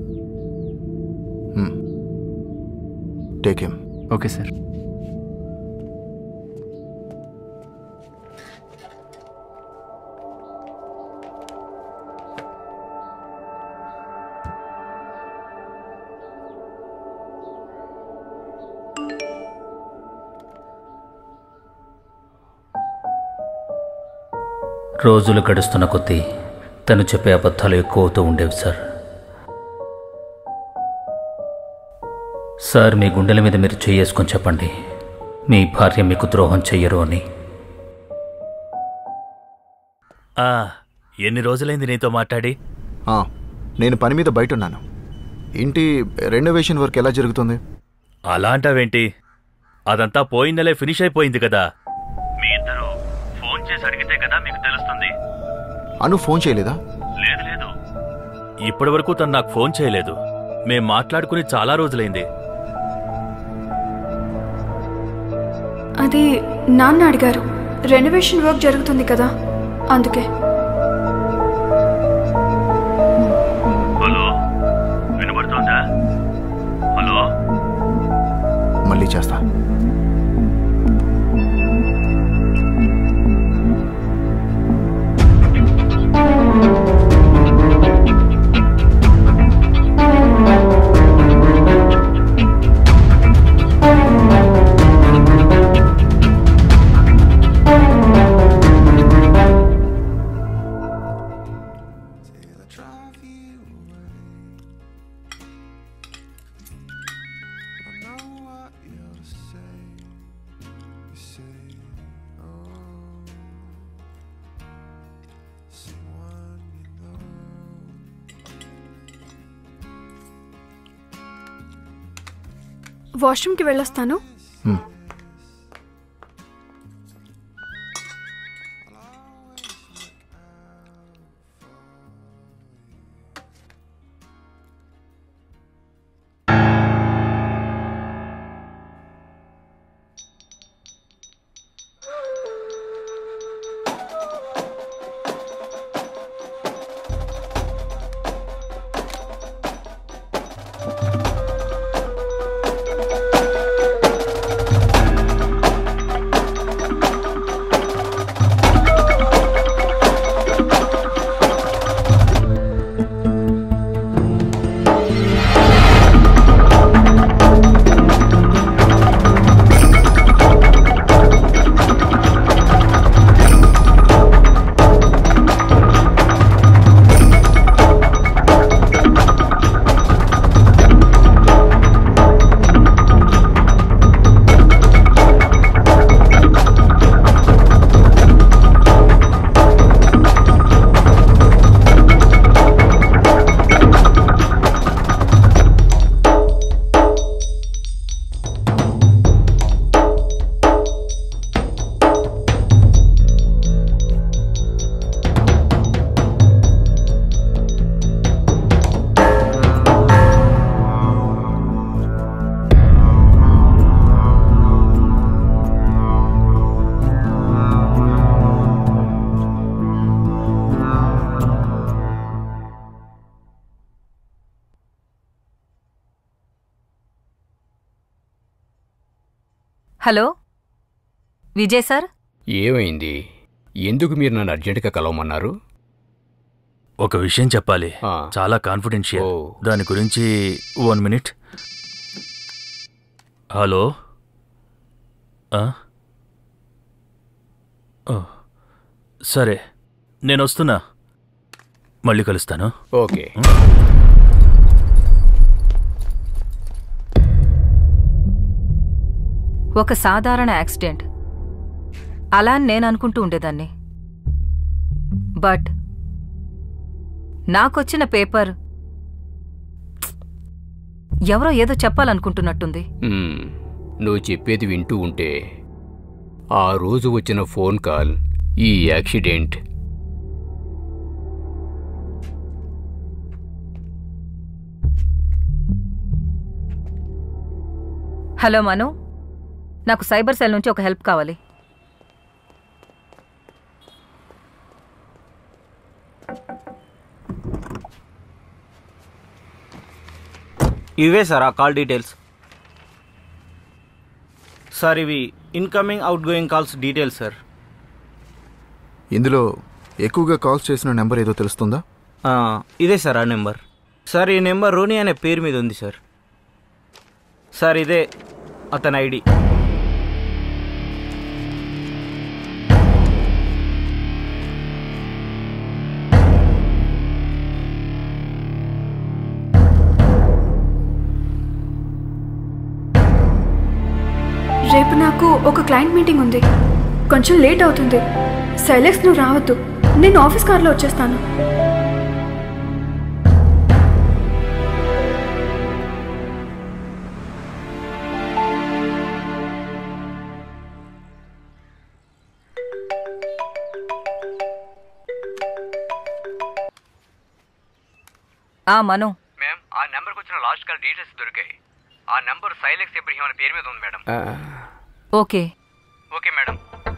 Take him. Okay sir. రోజులు గడుస్తున్న కొద్దీ తను చెప్పే అబద్ధాలు ఎక్కువ అవుతూ ఉండేవి సార్. సార్, మీ గుండెల మీద మీరు చేసుకొని చెప్పండి, మీ భార్య మీకు ద్రోహం చెయ్యరు అని. ఎన్ని రోజులైంది నీతో మాట్లాడి? నేను పని మీద బయట ఉన్నాను. ఇంటి రెనోవేషన్ వర్క్ ఎలా జరుగుతుంది? అలా అంటావేంటి? అదంతా పోయిన నెలే ఫినిష్ అయిపోయింది కదా. మీ ఇద్దరు ఫోన్ చేసి అడిగితే కదా మీకు తెలుస్తుంది. అను ఫోన్ చేయలేదా? లేదు లేదు, ఇప్పటి వరకు తను నాకు ఫోన్ చేయలేదు. మేం మాట్లాడుకుని చాలా రోజులైంది. అది నాన్న అడిగారు. రెనోవేషన్ వర్క్ జరుగుతుంది కదా, అందుకే. హలో, వినబడుతోందా? హలో, మళ్ళీ చేస్తా. వాష్రూమ్కి వెళ్ళొస్తాను. Hello Vijay sir. ఏమైంది? ఎందుకు మీరు నన్ను అర్జెంటుగా కలవమన్నారు? ఒక విషయం చెప్పాలి, చాలా కాన్ఫిడెన్షియల్. దాని గురించి వన్ మినిట్. హలో, సరే నేను వస్తున్నా, మళ్ళీ కలుస్తాను. ఓకే. ఒక సాధారణ యాక్సిడెంట్ అలా నేను అనుకుంటూ ఉండేదాన్ని. బట్ నాకొచ్చిన పేపర్ ఎవరో ఏదో చెప్పాలనుకుంటున్నట్టుంది. మ్మ్. నువ్వు చెప్పేది వింటూ ఉంటే ఆ రోజు వచ్చిన ఫోన్ కాల్, ఈ యాక్సిడెంట్. హలో మను, నాకు సైబర్ సెల్ నుంచి ఒక హెల్ప్ కావాలి. ఇవే సార్ ఆ కాల్ డీటెయిల్స్. సార్ ఇవి incoming out going calls details sir. ఇందులో ఎక్కువగా కాల్స్ చేసిన నెంబర్ ఏదో తెలుస్తుందా? ఆ, ఇదే సార్ ఆ నెంబర్. సార్ ఈ నెంబర్ రోనీ అనే పేరు మీద ఉంది సార్. సార్ ఇదే అతని ఐడి. రేపు నాకు ఒక క్లయింట్ మీటింగ్ ఉంది, కొంచెం లేట్ అవుతుంది. సైలెక్స్ నువ్వు రావద్దు, నేను ఆఫీస్ కార్లో వచ్చేస్తాను. ఆ మను, మ్యామ్, ఆ నెంబర్కి వచ్చిన లాస్ట్ కాల్ డీటెయిల్స్ దొరికాయి. ఆ నెంబర్ సైలెక్స్ ఇబ్రహీం అనే పేరు మీద ఉంది మేడం. Okay okay madam.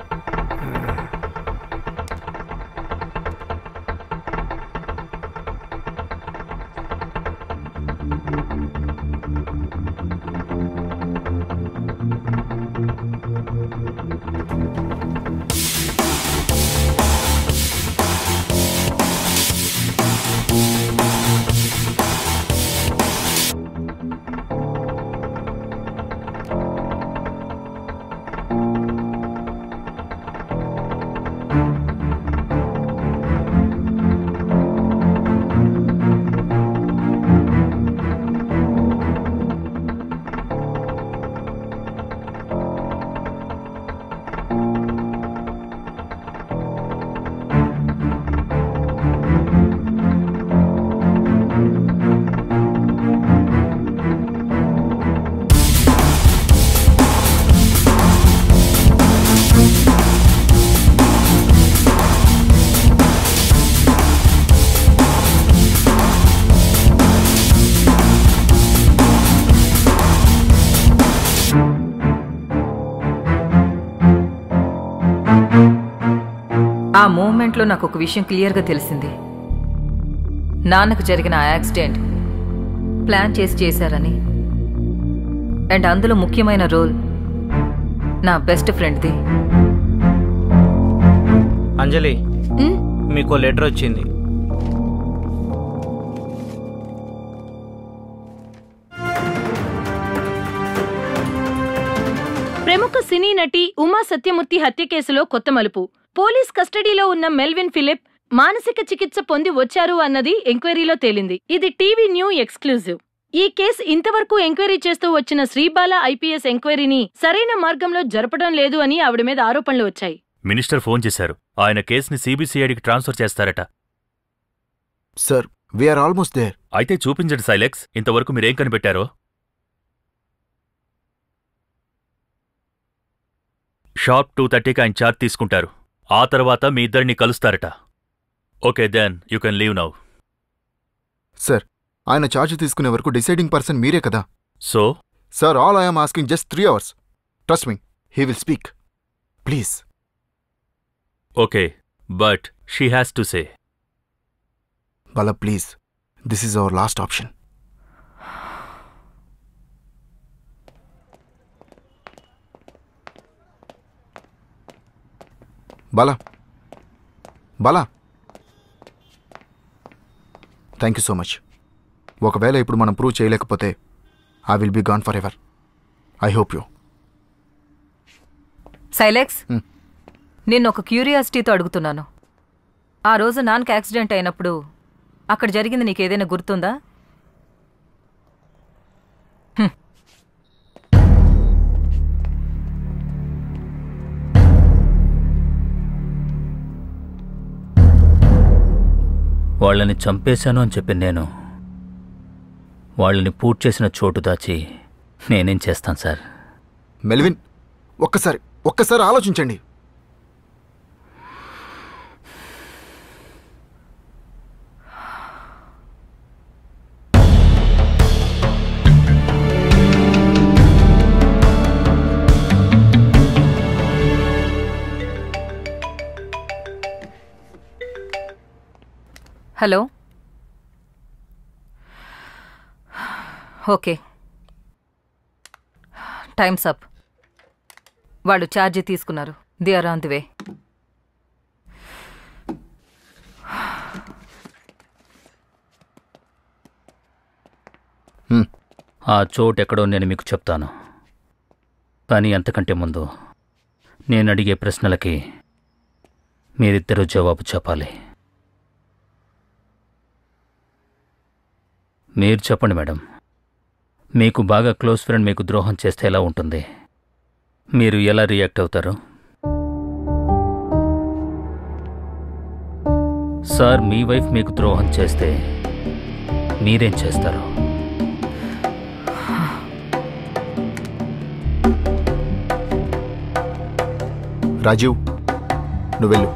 ఆ మూమెంట్లో నాకు ఒక విషయం క్లియర్గా తెలిసింది. నాన్నకు జరిగిన ఆ యాక్సిడెంట్ ప్లాన్ చేసి చేశారని. అండ్ అందులో ముఖ్యమైన రోల్ నా బెస్ట్ ఫ్రెండ్ది. అంజలి, మీకు లెటర్ వచ్చింది. ప్రముఖ సినీ నటి ఉమా సత్యమూర్తి హత్య కేసులో కొత్త మలుపు. పోలీస్ కస్టడీలో ఉన్న మెల్విన్ ఫిలిప్ మానసిక చికిత్స పొంది వచ్చారు అన్నది ఎంక్వైరీలో తేలింది. ఇది టీవీ న్యూ ఎక్స్క్లూజివ్. ఈ కేసు ఇంతవరకు ఎంక్వైరీ చేస్తూ వచ్చిన శ్రీబాల ఐపీఎస్ ఎంక్వైరీని సరైన మార్గంలో జరపడం లేదు అని ఆవిడ మీద ఆరోపణలు వచ్చాయి. మినిస్టర్ ఫోన్ చేశారు. ఆయన కేసుని సీబీసీఐడికి ట్రాన్స్ఫర్ చేస్తారట. Sir, we are almost there. అయితే చూపించండి సైలెక్స్, ఇంతవరకు మీరేం కనిపెట్టారో. షార్ప్ టూ థర్టీకి ఆయన చార్జ్ తీసుకుంటారు. ఆ తర్వాత మీ ఇద్దరిని కలుస్తారట. Okay, then you can leave now. Sir, ఆయన ఛార్జ్ తీసుకునే వరకు డిసైడింగ్ పర్సన్ మీరే కదా. So sir, all I'm asking just three hours. Trust me, he will speak. Please. Okay, but she has to say. Bala, please. This is our last option. Bala. Bala. Thank you so much. ఒకవేళ ఇప్పుడు మనం prove చేయలేకపోతే I will be gone forever. I hope you. Silex, నిన్ను ఒక క్యూరియాసిటీతో అడుగుతున్నాను. ఆ రోజు నాన్నకి యాక్సిడెంట్ అయినప్పుడు అక్కడ జరిగింది నీకేదైనా గుర్తుందా? వాళ్ళని చంపేశాను అని చెప్పి నేను వాళ్ళని పూర్తి చేసిన చోటు దాచి నేనేం చేస్తాను సార్? మెల్విన్, ఒక్కసారి ఒక్కసారి ఆలోచించండి. Hello, okay, time's up. వాళ్ళు ఛార్జీ తీసుకున్నారు. They are on the way. ఆ చోటు ఎక్కడో నేను మీకు చెప్తాను. కానీ అంతకంటే ముందు నేను అడిగే ప్రశ్నలకి మీరిద్దరూ జవాబు చెప్పాలి. మీరు చెప్పండి మేడం, మీకు బాగా క్లోజ్ ఫ్రెండ్ మీకు ద్రోహం చేస్తే ఎలా ఉంటుంది? మీరు ఎలా రియాక్ట్ అవుతారు? సార్, మీ వైఫ్ మీకు ద్రోహం చేస్తే మీరేం చేస్తారు? రాజీవ్, నువ్వు వెళ్ళు.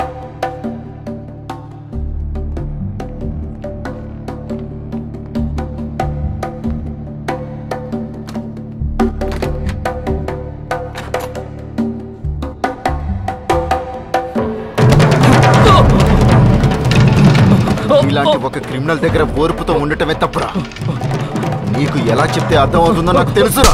ఇలాంటి ఒక క్రిమినల్ దగ్గర ఓర్పుతో ఉండటమే తప్పురా. నీకు ఎలా చెప్తే అర్థం అవుతుందో నాకు తెలుసురా.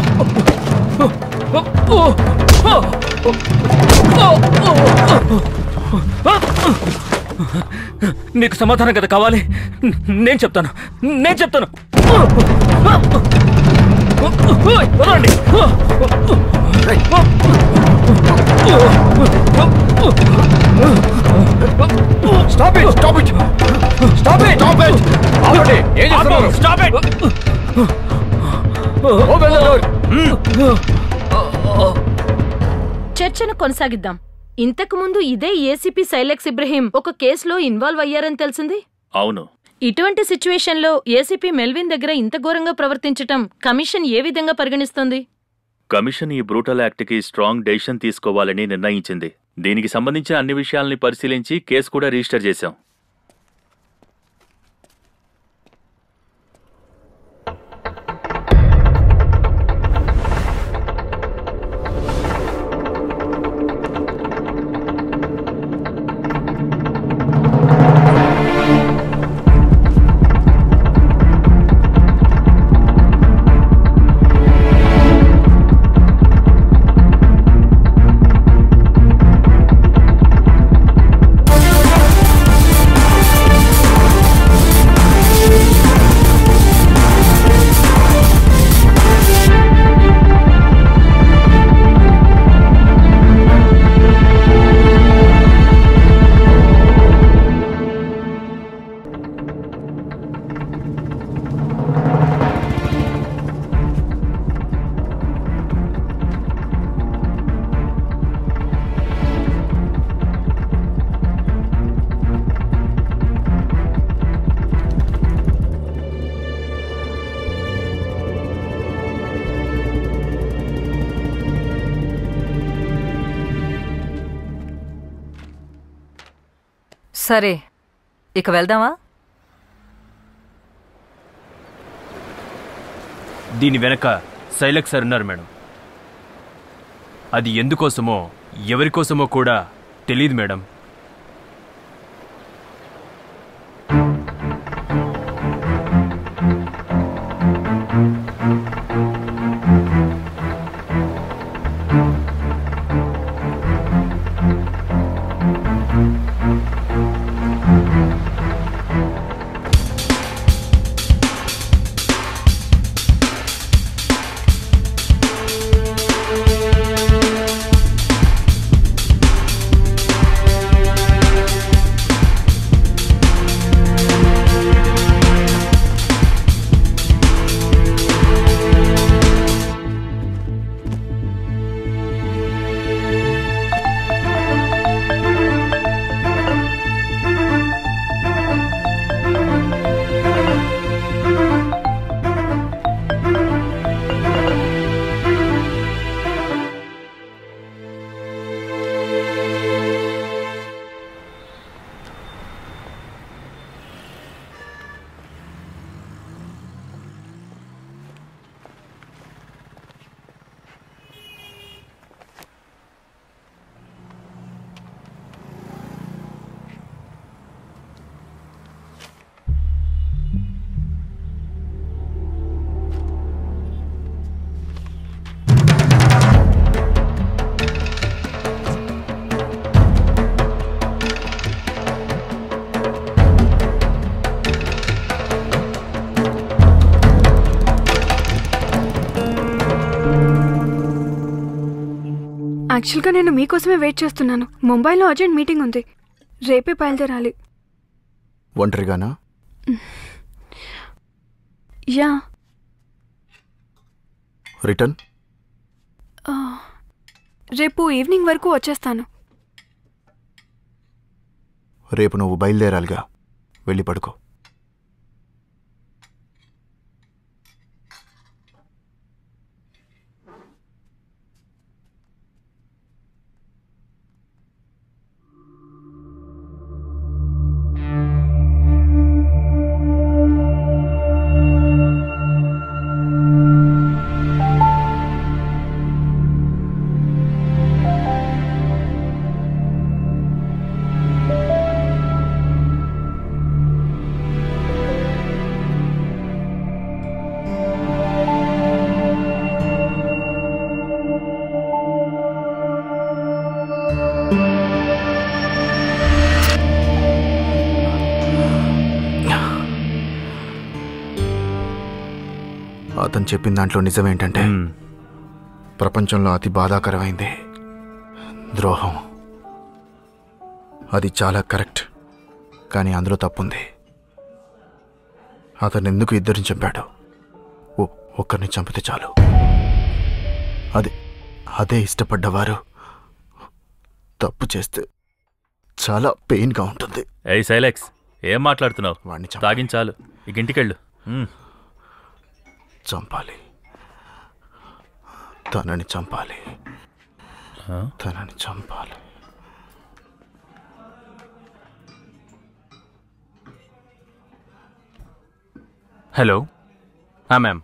నీకు సమాధానం కదా కావాలి? నేను చెప్తాను, నేను చెప్తాను. Stop it! Stop it! Stop it! Stop it! ఆపండి. ఏం చేస్తున్నారు? Stop it! Open the door. చర్చను కొనసాగిద్దాం. ఇంతకు ముందు ఇదే ఏసీపీ సైలెక్స్ ఇబ్రహీం ఒక కేసులో ఇన్వాల్వ్ అయ్యారని తెలిసింది. అవును. ఇటువంటి సిచ్యువేషన్లో ఏసీపీ మెల్విన్ దగ్గర ఇంత ఘోరంగా ప్రవర్తించటం కమిషన్ ఏ విధంగా పరిగణిస్తోంది? కమిషన్ ఈ బ్రూటల్ యాక్ట్కి స్ట్రాంగ్ డెసిషన్ తీసుకోవాలని నిర్ణయించింది. దీనికి సంబంధించిన అన్ని విషయాల్ని పరిశీలించి కేసు కూడా రిజిస్టర్ చేశాం. సరే, ఇక వెళ్దామా? దీని వెనక సైలెక్స్ సార్ ఉన్నారు మేడం. అది ఎందుకోసమో ఎవరికోసమో కూడా తెలియదు మేడం. యాక్చువల్గా నేను మీకోసమే వెయిట్ చేస్తున్నాను. ముంబైలో అర్జెంట్ మీటింగ్ ఉంది, రేపే బయలుదేరాలి. ఒంటరిగానా? యా. రిటర్న్ రేపు ఈవినింగ్ వరకు వచ్చేస్తాను. రేపు నువ్వు బయలుదేరాలిగా, వెళ్ళి పడుకో. అతను చెప్పిన దాంట్లో నిజమేంటంటే ప్రపంచంలో అతి బాధాకరమైంది ద్రోహం. అది చాలా కరెక్ట్, కానీ అందులో తప్పుంది. అతను ఎందుకు ఇద్దరిని చంపాడు? ఒక్కరిని చంపితే చాలు. అదే అదే ఇష్టపడ్డవారు తప్పు చేస్తే చాలా పెయిన్గా ఉంటుంది. ఏయ్ సైలెక్స్, ఏం మాట్లాడుతున్నావు? తాగించాలు, ఇక ఇంటికెళ్ళు. చంపాలి, తనని చంపాలి, తనని చంపాలి. Hello. Ma'am.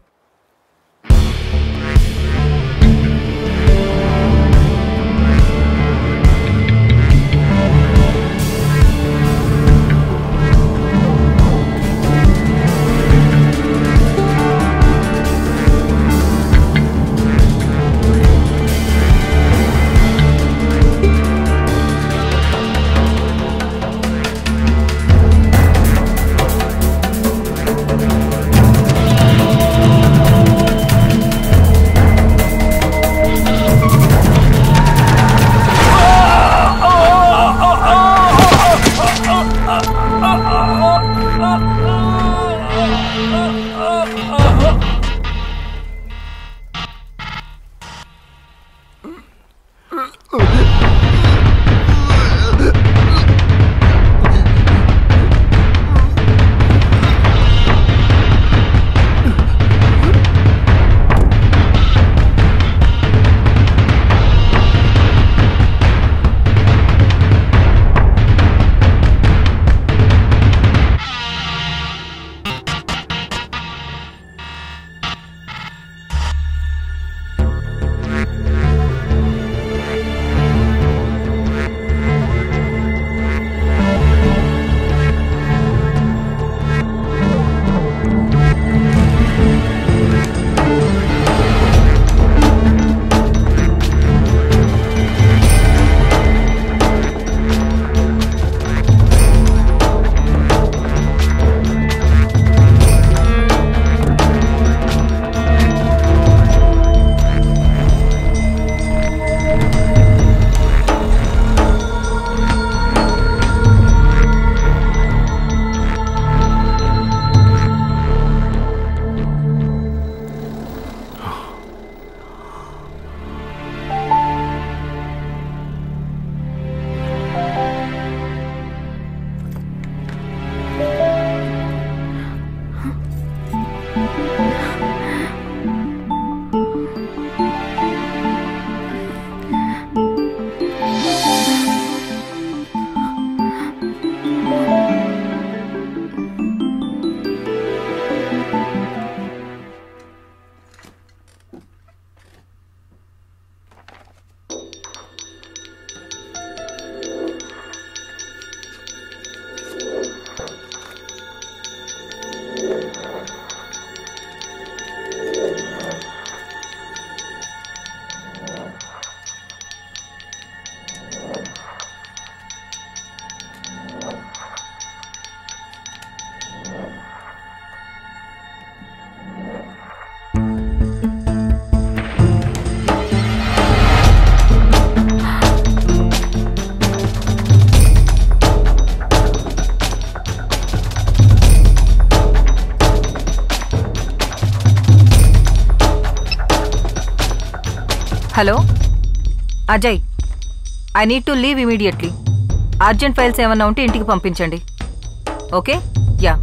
Hello Ajay, I need to leave immediately. Urgent files ఏమన్నా ఉంటే ఇంటికి పంపించండి. ఓకే? యా.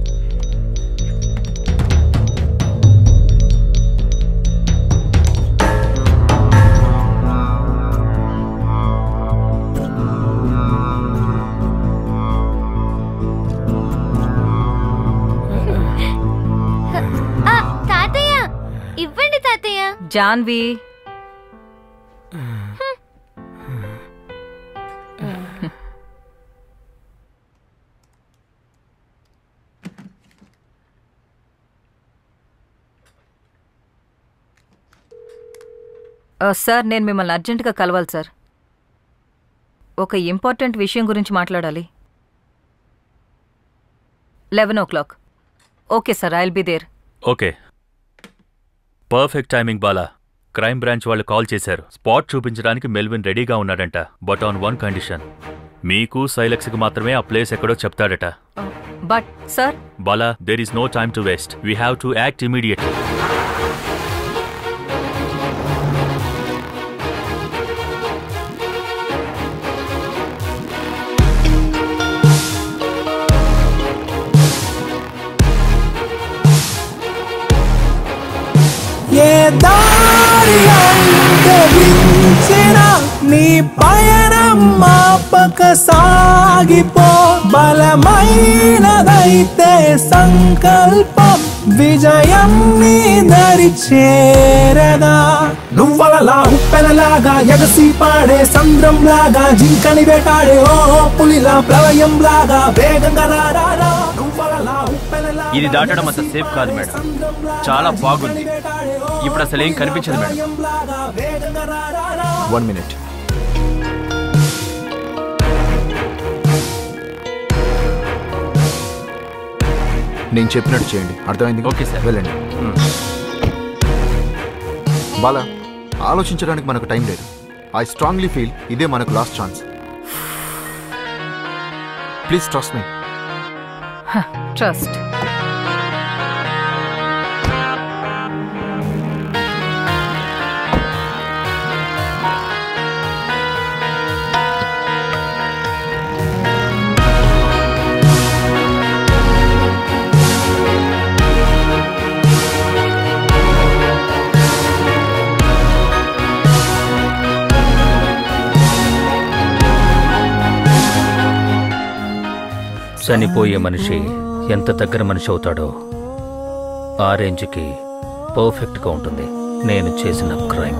తాతయ్య ఇవ్వండి తాతయ్య. జాన్వి, సార్ నేను మిమ్మల్ని అర్జెంటుగా కలవాలి సార్. ఒక ఇంపార్టెంట్ విషయం గురించి మాట్లాడాలి. Eleven o'clock. Okay sir, I will be there. Okay, perfect timing Bala. Crime branch వాళ్ళు కాల్ చేశారు. స్పాట్ చూపించడానికి మెల్విన్ రెడీగా ఉన్నాడంట. బట్ ఆన్ వన్ కండిషన్, మీకు సైలెక్స్కి మాత్రమే ఆ ప్లేస్ ఎక్కడో చెప్తాడట. But sir Bala, there is no time to waste. We have to act immediately. ఏ దారి అంతరించిన నీ పయనం మాపక సాగిపో. బలమైనదైతే సంకల్పం విజయం నీ దరి చేరగా. నువ్వలలా ఉప్పెనలాగా ఎగసి పాడే సంద్రంలాగా జింకని వేటాడే ఓ పులిలా ప్రళయంలాగా వేగంగా రారా. ఇది దాటడం అంత సేఫ్ కాదు మేడం. చాలా బాగుంది. ఇప్పుడు అసలు ఏం కనిపించదు మేడం. One minute. నేను చెప్పినట్టు చేయండి. అర్థమైంది? ఓకే సార్, వెళ్ళండి. బాలా, ఆలోచించడానికి మనకు టైం లేదు. ఐ స్ట్రాంగ్లీ ఫీల్ ఇదే మనకు last chance. Please trust me. Trust. చనిపోయే మనిషి ఎంత దగ్గర మనిషి అవుతాడో ఆ రేంజ్కి పర్ఫెక్ట్గా ఉంటుంది నేను చేసిన క్రైమ్.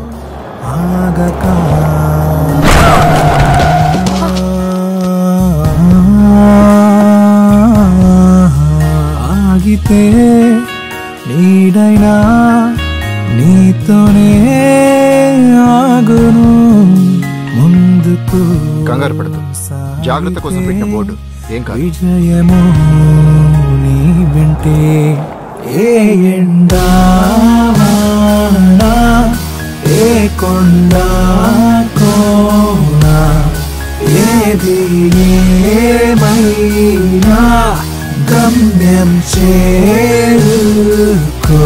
ఆగితే నీడైనా నీతోనే ఆగును ముందుకు. కంగారు పడదు, జాగ్రత్త కోసం పెట్టిన బోర్డు ఏం కాదు. విజయము నీ వింటే ఏ ఎండావానా ఏ కొండ కోన ఏది ఏమైనా గమ్యం చేరుకో.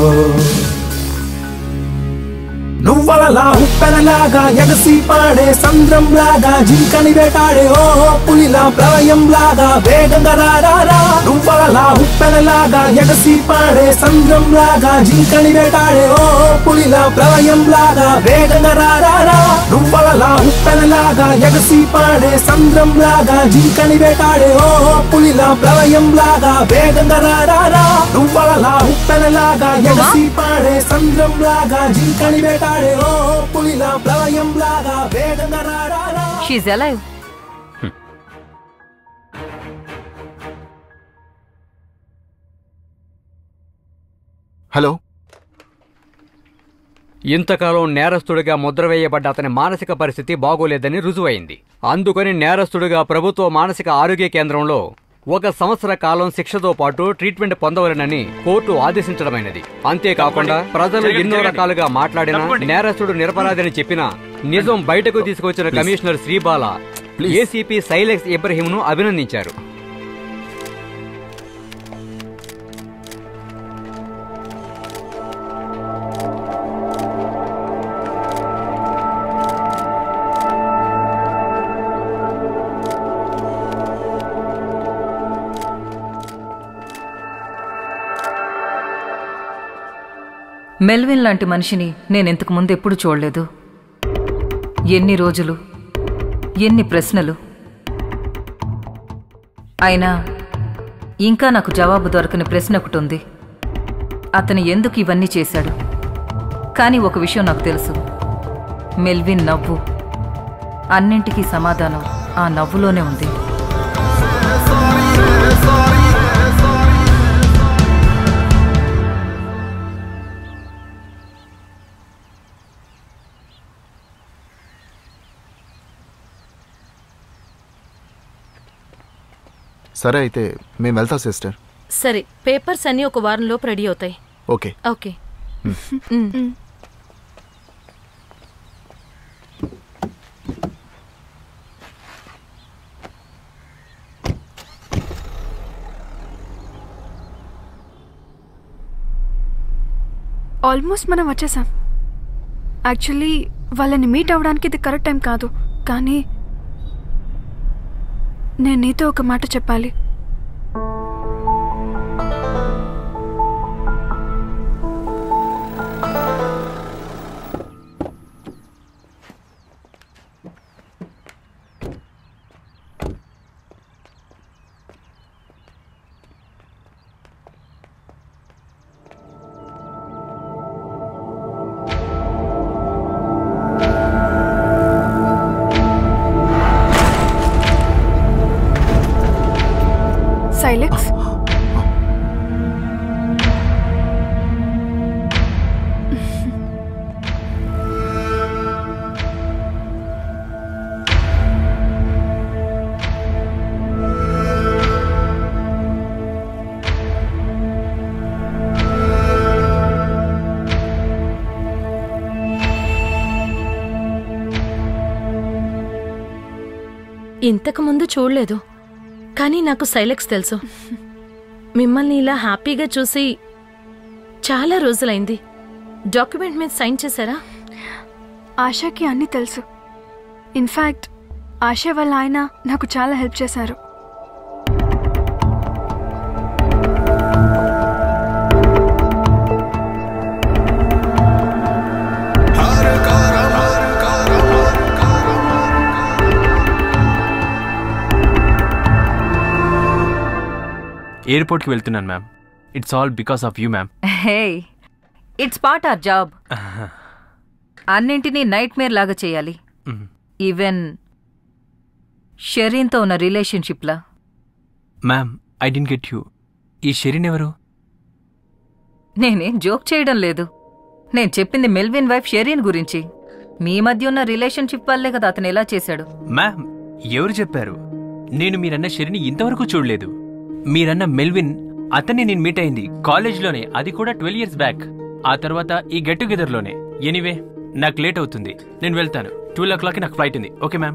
నువ్వలలా ఉప్పెనలాగా ఎగసి పాడే సంద్రంలాగా జింకని వేటాడే ఓ పులిలా ప్రళయంలాగా వేగంగా రారా. నువ్వలలా ఉప్పెనలాగా ఎగసి పాడే సంద్రంలాగా జింకని వేటాడే ఓ పులిలా ప్రళయంలాగా వేగంగా రారా. నువ్వలలా ఉప్పెనలాగా ఎగసి పాడే సంద్రంలాగా జింకని వేటాడే ఓ పులిలా ప్రళయంలాగా వేగంగా రారా. నువ్వలలా ఉప్పెనలాగా ఎగసి పాడే సంద్రంలాగా జింకని వేటాడే. She's alive. హలో. ఇంతకాలం నేరస్తుడిగా ముద్ర వేయబడ్డ అతని మానసిక పరిస్థితి బాగోలేదని రుజువైంది. అందుకని నేరస్తుడిగా ప్రభుత్వ మానసిక ఆరోగ్య కేంద్రంలో ఒక సంవత్సర కాలం శిక్షతో పాటు ట్రీట్మెంట్ పొందవలెనని కోర్టు ఆదేశించడమైనది. అంతేకాకుండా ప్రజలు ఎన్నో రకాలుగా మాట్లాడినా నేరస్తుడు నిరపరాధని చెప్పినా నిజం బయటకు తీసుకొచ్చిన కమిషనర్ శ్రీబాల ఏసీపీ సైలెక్స్ ఇబ్రహీంను అభినందించారు. మెల్విన్ లాంటి మనిషిని నేనింతకు ముందు ఎప్పుడు చూడలేదు. ఎన్ని రోజులు, ఎన్ని ప్రశ్నలు. అయినా ఇంకా నాకు జవాబు దొరకని ప్రశ్న ఒకటి ఉంది. అతను ఎందుకు ఇవన్నీ చేశాడు? కానీ ఒక విషయం నాకు తెలుసు. మెల్విన్ నవ్వు. అన్నింటికీ సమాధానం ఆ నవ్వులోనే ఉంది. సరే అయితే మేము వెళ్తా సిస్టర్. సరే, పేపర్స్ అన్నీ ఒక వారంలోపు రెడీ అవుతాయి. Okay okay. ఆల్మోస్ట్ మనం వచ్చేసాం. యాక్చువల్లీ వాళ్ళని మీట్ అవ్వడానికి ఇది కరెక్ట్ టైం కాదు, కానీ నేను నీతో ఒక మాట చెప్పాలి. సైలెక్స్, ఇంతకు ముందు చూడలేదు, కానీ నాకు సైలెక్స్ తెలుసు. మిమ్మల్ని ఇలా హ్యాపీగా చూసి చాలా రోజులైంది. డాక్యుమెంట్ మీద సైన్ చేశారా? ఆశాకి అన్నీ తెలుసు. ఇన్ఫ్యాక్ట్ ఆశా వాళ్ళ ఆయన నాకు చాలా హెల్ప్ చేశారు. ఎయిర్పోర్ట్కి వెళ్తున్నాను ma'am. It's all because of you ma'am. Hey, it's part our job. అన్నింటినీ నైట్ మేర్ లాగా చేయాలి. ఈవెన్ షెరీన్తో ఉన్న రిలేషన్షిప్లా. Ma'am, I didn't get you. ఈ షెరీన్ ఎవరు? నేనేం జోక్ చేయడం లేదు. నేను చెప్పింది మెల్విన్ వైఫ్ షెరీన్ గురించి. మీ మధ్య ఉన్న రిలేషన్షిప్ వల్లే కదా అతను ఎలా చేశాడు. మ్యామ్, ఎవరు చెప్పారు? నేను మీరన్న షెరీని ఇంతవరకు చూడలేదు. మీరన్న మెల్విన్, అతన్ని నేను మీట్ అయింది కాలేజ్లోనే, అది కూడా ట్వెల్వ్ ఇయర్స్ బ్యాక్. ఆ తర్వాత ఈ గెట్ టుగెదర్లోనే. ఎనీవే, నాకు లేట్ అవుతుంది, నేను వెళ్తాను. ట్వెల్వ్ ఓ క్లాక్కి నాకు ఫ్లైట్ ఉంది. Okay ma'am.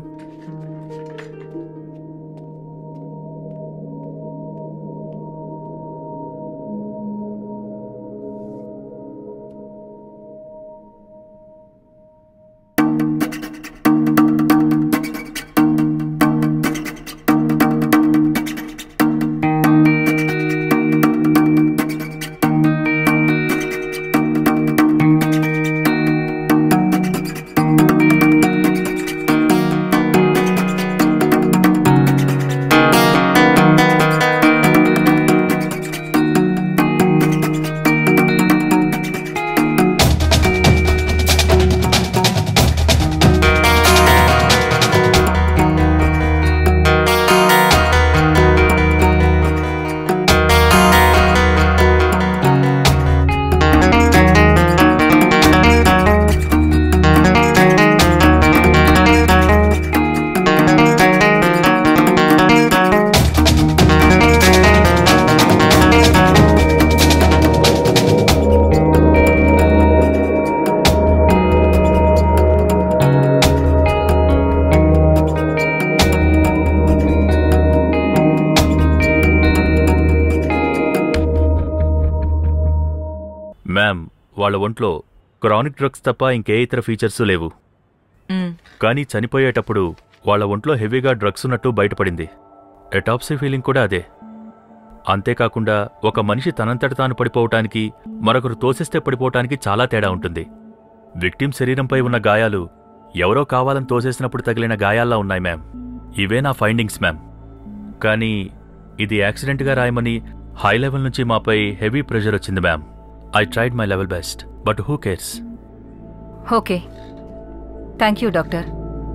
మ్యామ్, వాళ్ళ ఒంట్లో క్రానిక్ డ్రగ్స్ తప్ప ఇంకే ఇతర ఫీచర్స్ లేవు. కానీ చనిపోయేటప్పుడు వాళ్ళ ఒంట్లో హెవీగా డ్రగ్స్ ఉన్నట్టు బయటపడింది. ఎటాప్సీ ఫీలింగ్ కూడా అదే. అంతేకాకుండా ఒక మనిషి తనంతట తాను పడిపోవటానికి మరొకరు తోసేస్తే పడిపోవటానికి చాలా తేడా ఉంటుంది. విక్టిమ్ శరీరంపై ఉన్న గాయాలు ఎవరో కావాలని తోసేసినప్పుడు తగిలిన గాయాల్లా ఉన్నాయి మ్యామ్. ఇవే నా ఫైండింగ్స్ మ్యామ్. కానీ ఇది యాక్సిడెంట్గా రాయమని హై లెవెల్ నుంచి మాపై హెవీ ప్రెషర్ వచ్చింది ma'am. I tried my level best, but who cares? Okay, thank you doctor.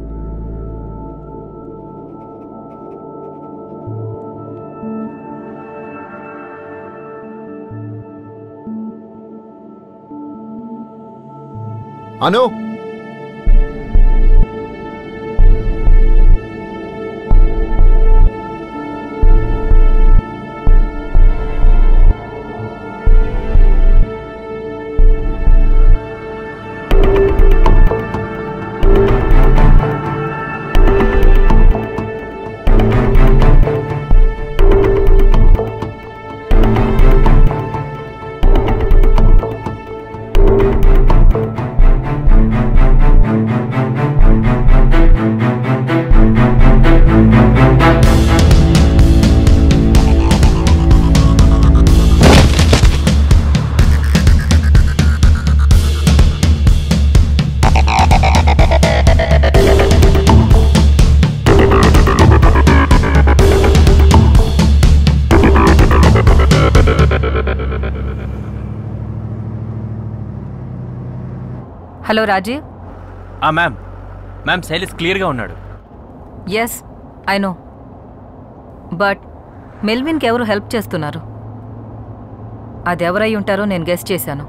Anu, hello Rajeev. ఆ మ్యామ్ మ్యామ్ శైలేష్ క్లియర్గా ఉన్నాడు. ఎస్ ఐ నో, బట్ మెల్విన్కి ఎవరు హెల్ప్ చేస్తున్నారు? అది ఎవరై ఉంటారో నేను గెస్ చేశాను.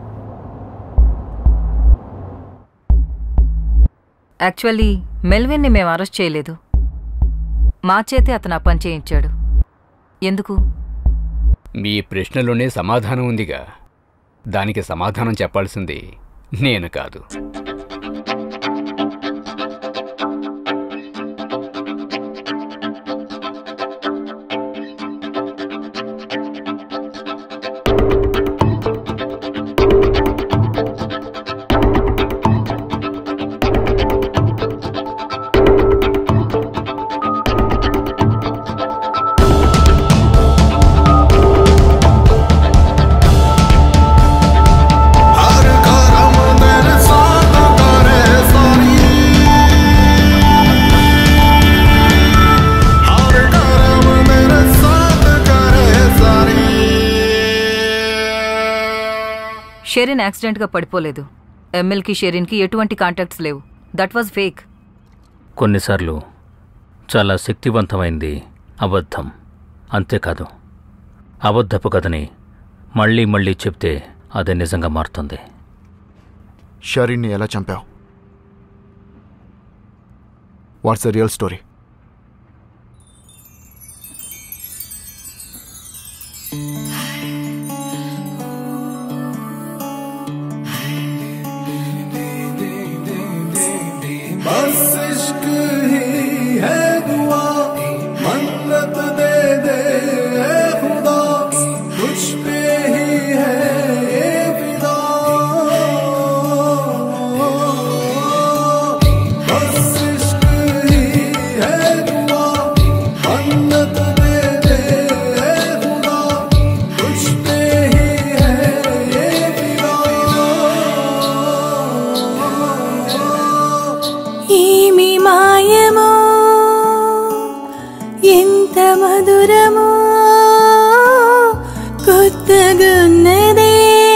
యాక్చువల్లీ మెల్విన్ని మేము అరెస్ట్ చేయలేదు, మా చేతే అతను ఆ పని చేయించాడు. ఎందుకు? మీ ప్రశ్నలోనే సమాధానం ఉందిగా, దానికి సమాధానం చెప్పాల్సింది నేను కాదు. షెరిన్ యాక్సిడెంట్గా పడిపోలేదు. ఎంఎల్కి షెరిన్కి ఎటువంటి కాంటాక్ట్స్ లేవు. That was fake. కొన్నిసార్లు చాలా శక్తివంతమైంది అబద్ధం. అంతేకాదు, అబద్ధపు కథని మళ్ళీ మళ్ళీ చెప్తే అదే నిజంగా మారుతుంది. షరీన్ని ఎలా చంపావు? What's the real story? बस इश्क ही है दुआ, मन्नत दे दे खुदा, तुझ पे ही है ये फिदा। बस इश्क ही है दुआ, मन्नत दे दे खुदा, तुझ पे ही है ये फिदा। ఏమి మాయమో ఎంత మధురమో కొత్తగున్నదే,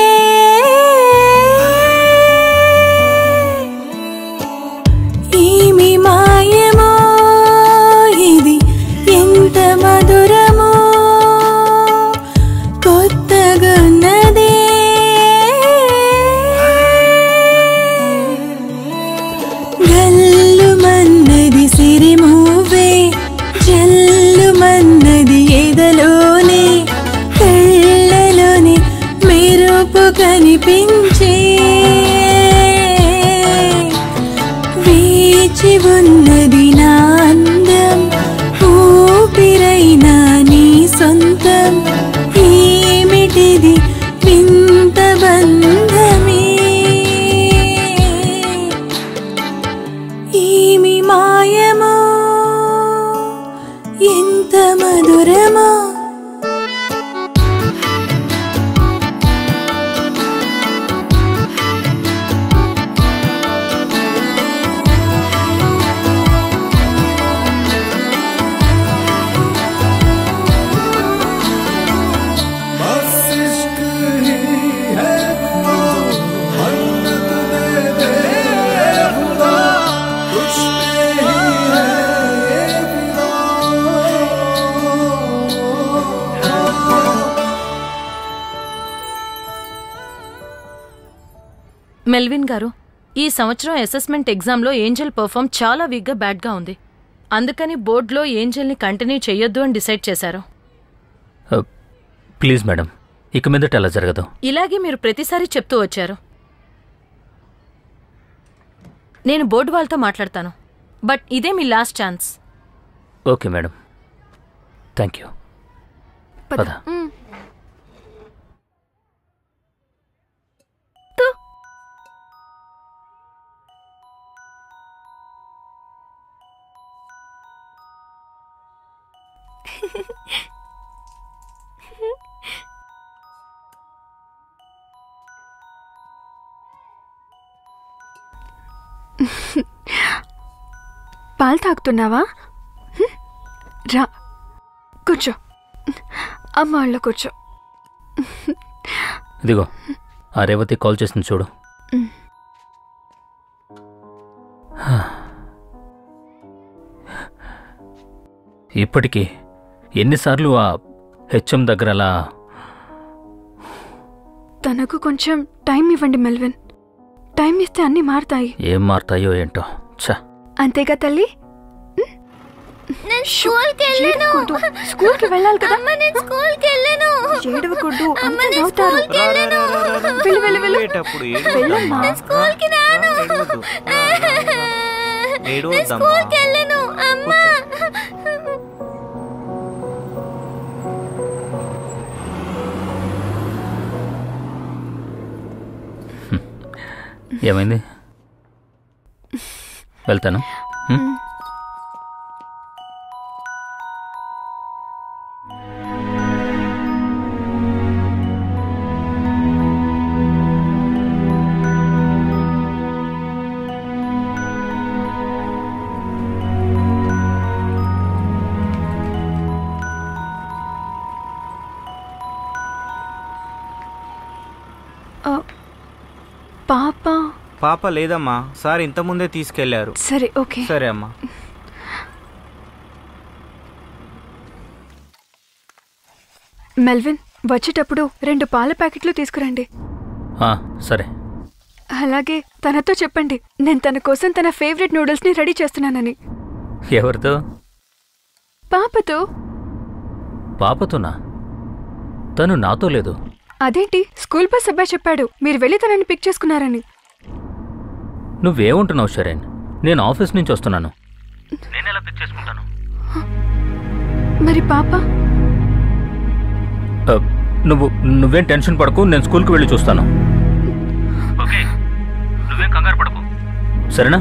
ఏమి మాయమో ఇది ఎంత మధురమో కొత్తగున్నదే, గల్లుమన్నది సిరిమూవే, జల్లుమన్నది ఎదలోనే, కళ్ళలోనే మెరుపు కనిపించే, వేచి ఉన్నది నా అందం, ఊపిరైనా నీ సొంతం, ఏమిటిది వింత బంధమే, ఏమి మాయమో ఎంత మధురమో. మెల్విన్ గారు, ఈ సంవత్సరం అసెస్మెంట్ ఎగ్జామ్లో ఏంజెల్ పర్ఫామ్ చాలా వీక్గా బ్యాడ్గా ఉంది. అందుకని బోర్డులో ఏంజెల్ని కంటిన్యూ చెయ్యొద్దు అని డిసైడ్ చేశారు. ప్లీజ్ మేడం, ఇక మీదట అలా జరగదు. ఇలాగే మీరు ప్రతిసారి చెప్తూ వచ్చారు. నేను బోర్డు వాళ్ళతో మాట్లాడతాను, బట్ ఇదే మీ last chance. Okay madam, thank you. పద. పాలు తాగుతున్నావా? రా కూర్చో, అమ్మ వాళ్ళ కూర్చో. ఇదిగో ఆ రేవతి కాల్ చేసింది చూడు. ఇప్పటికీ ఎన్నిసార్లు ఆ హెచ్ఎం దగ్గర అలా. తనకు కొంచెం టైం ఇవ్వండి మెల్విన్. టైం ఇస్తే అన్నీ మారుతాయి. ఏం మారుతాయో ఏంటో. ఛ, అంతేగా తల్లి. స్కూల్కి వెళ్ళాలి కదా. ఏడవకూడదు, అంతా నవ్వుతారు. వెళ్ళు వెళ్ళు వెళ్ళు వెళ్ళమ్మా. ఏమైంది? వెళ్తాను. పాప పాప లేదమ్మా, సార్ ఇంతకుముందే తీసుకెళ్లారు. సరే ఓకే. సరే అమ్మా. మెల్విన్, వచ్చేటప్పుడు రెండు పాల ప్యాకెట్లు తీసుకురండి. సరే. అలాగే తనతో చెప్పండి నేను తన కోసం తన ఫేవరెట్ నూడిల్స్ ని రెడీ చేస్తున్నానని. ఎవరితో? పాపతో. పాపతోనా? తను నాతో లేదు. అదేంటి, స్కూల్ బస్ అబ్బాయి చెప్పాడు మీరు వెళ్ళి తనని పిక్ చేసుకున్నారని. నువ్వేమంటున్నావు షరేన్? నేను ఆఫీస్ నుంచి వస్తున్నాను. నేనెలా పిక్ చేసుకుంటాను? మరి పాప? నువ్వు నువ్వేం టెన్షన్ పడకు, నేను స్కూల్కి వెళ్ళి చూస్తాను. ఓకే, నువ్వేం కంగారు పడకు, సరేనా?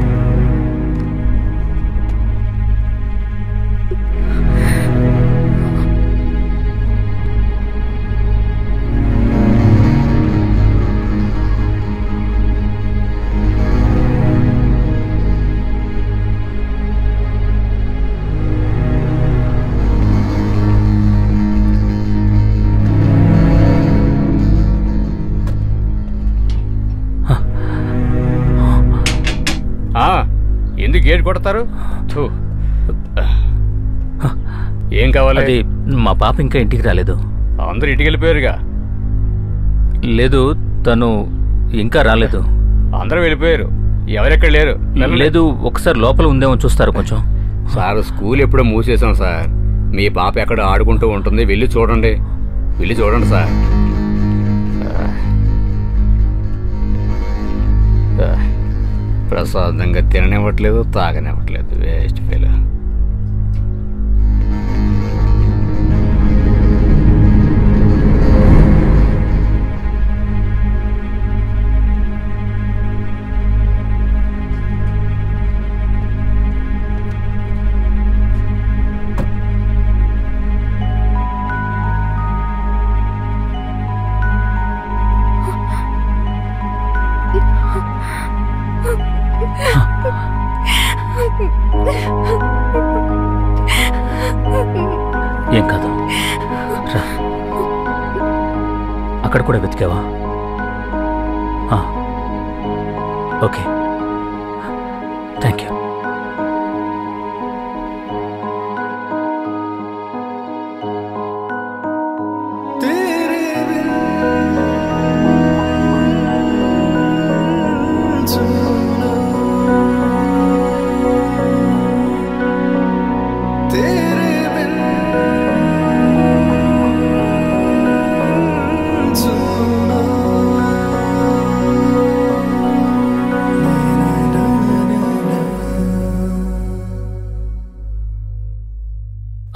ఎందుకు గేట్ కొడతారు? ఏం కావాలి? అది మా పాప ఇంకా ఇంటికి రాలేదు. అందరూ ఇంటికి వెళ్ళిపోయారుగా. లేదు, తను ఇంకా రాలేదు. అందరూ వెళ్ళిపోయారు, ఎవరెక్కడ లేరు. లేదు, ఒకసారి లోపల ఉందేమో చూస్తారు కొంచెం. సార్ స్కూల్ ఎప్పుడో మూసేసాం సార్. మీ పాప ఎక్కడ ఆడుకుంటూ ఉంటుంది, వెళ్ళి చూడండి. వెళ్ళి చూడండి సార్. ప్రసాదంగా తిననివ్వట్లేదు, తాగనివ్వట్లేదు. Waste fail. ఏం కాదు, రా. అక్కడ కూడా వెతికావా? Okay, thank you.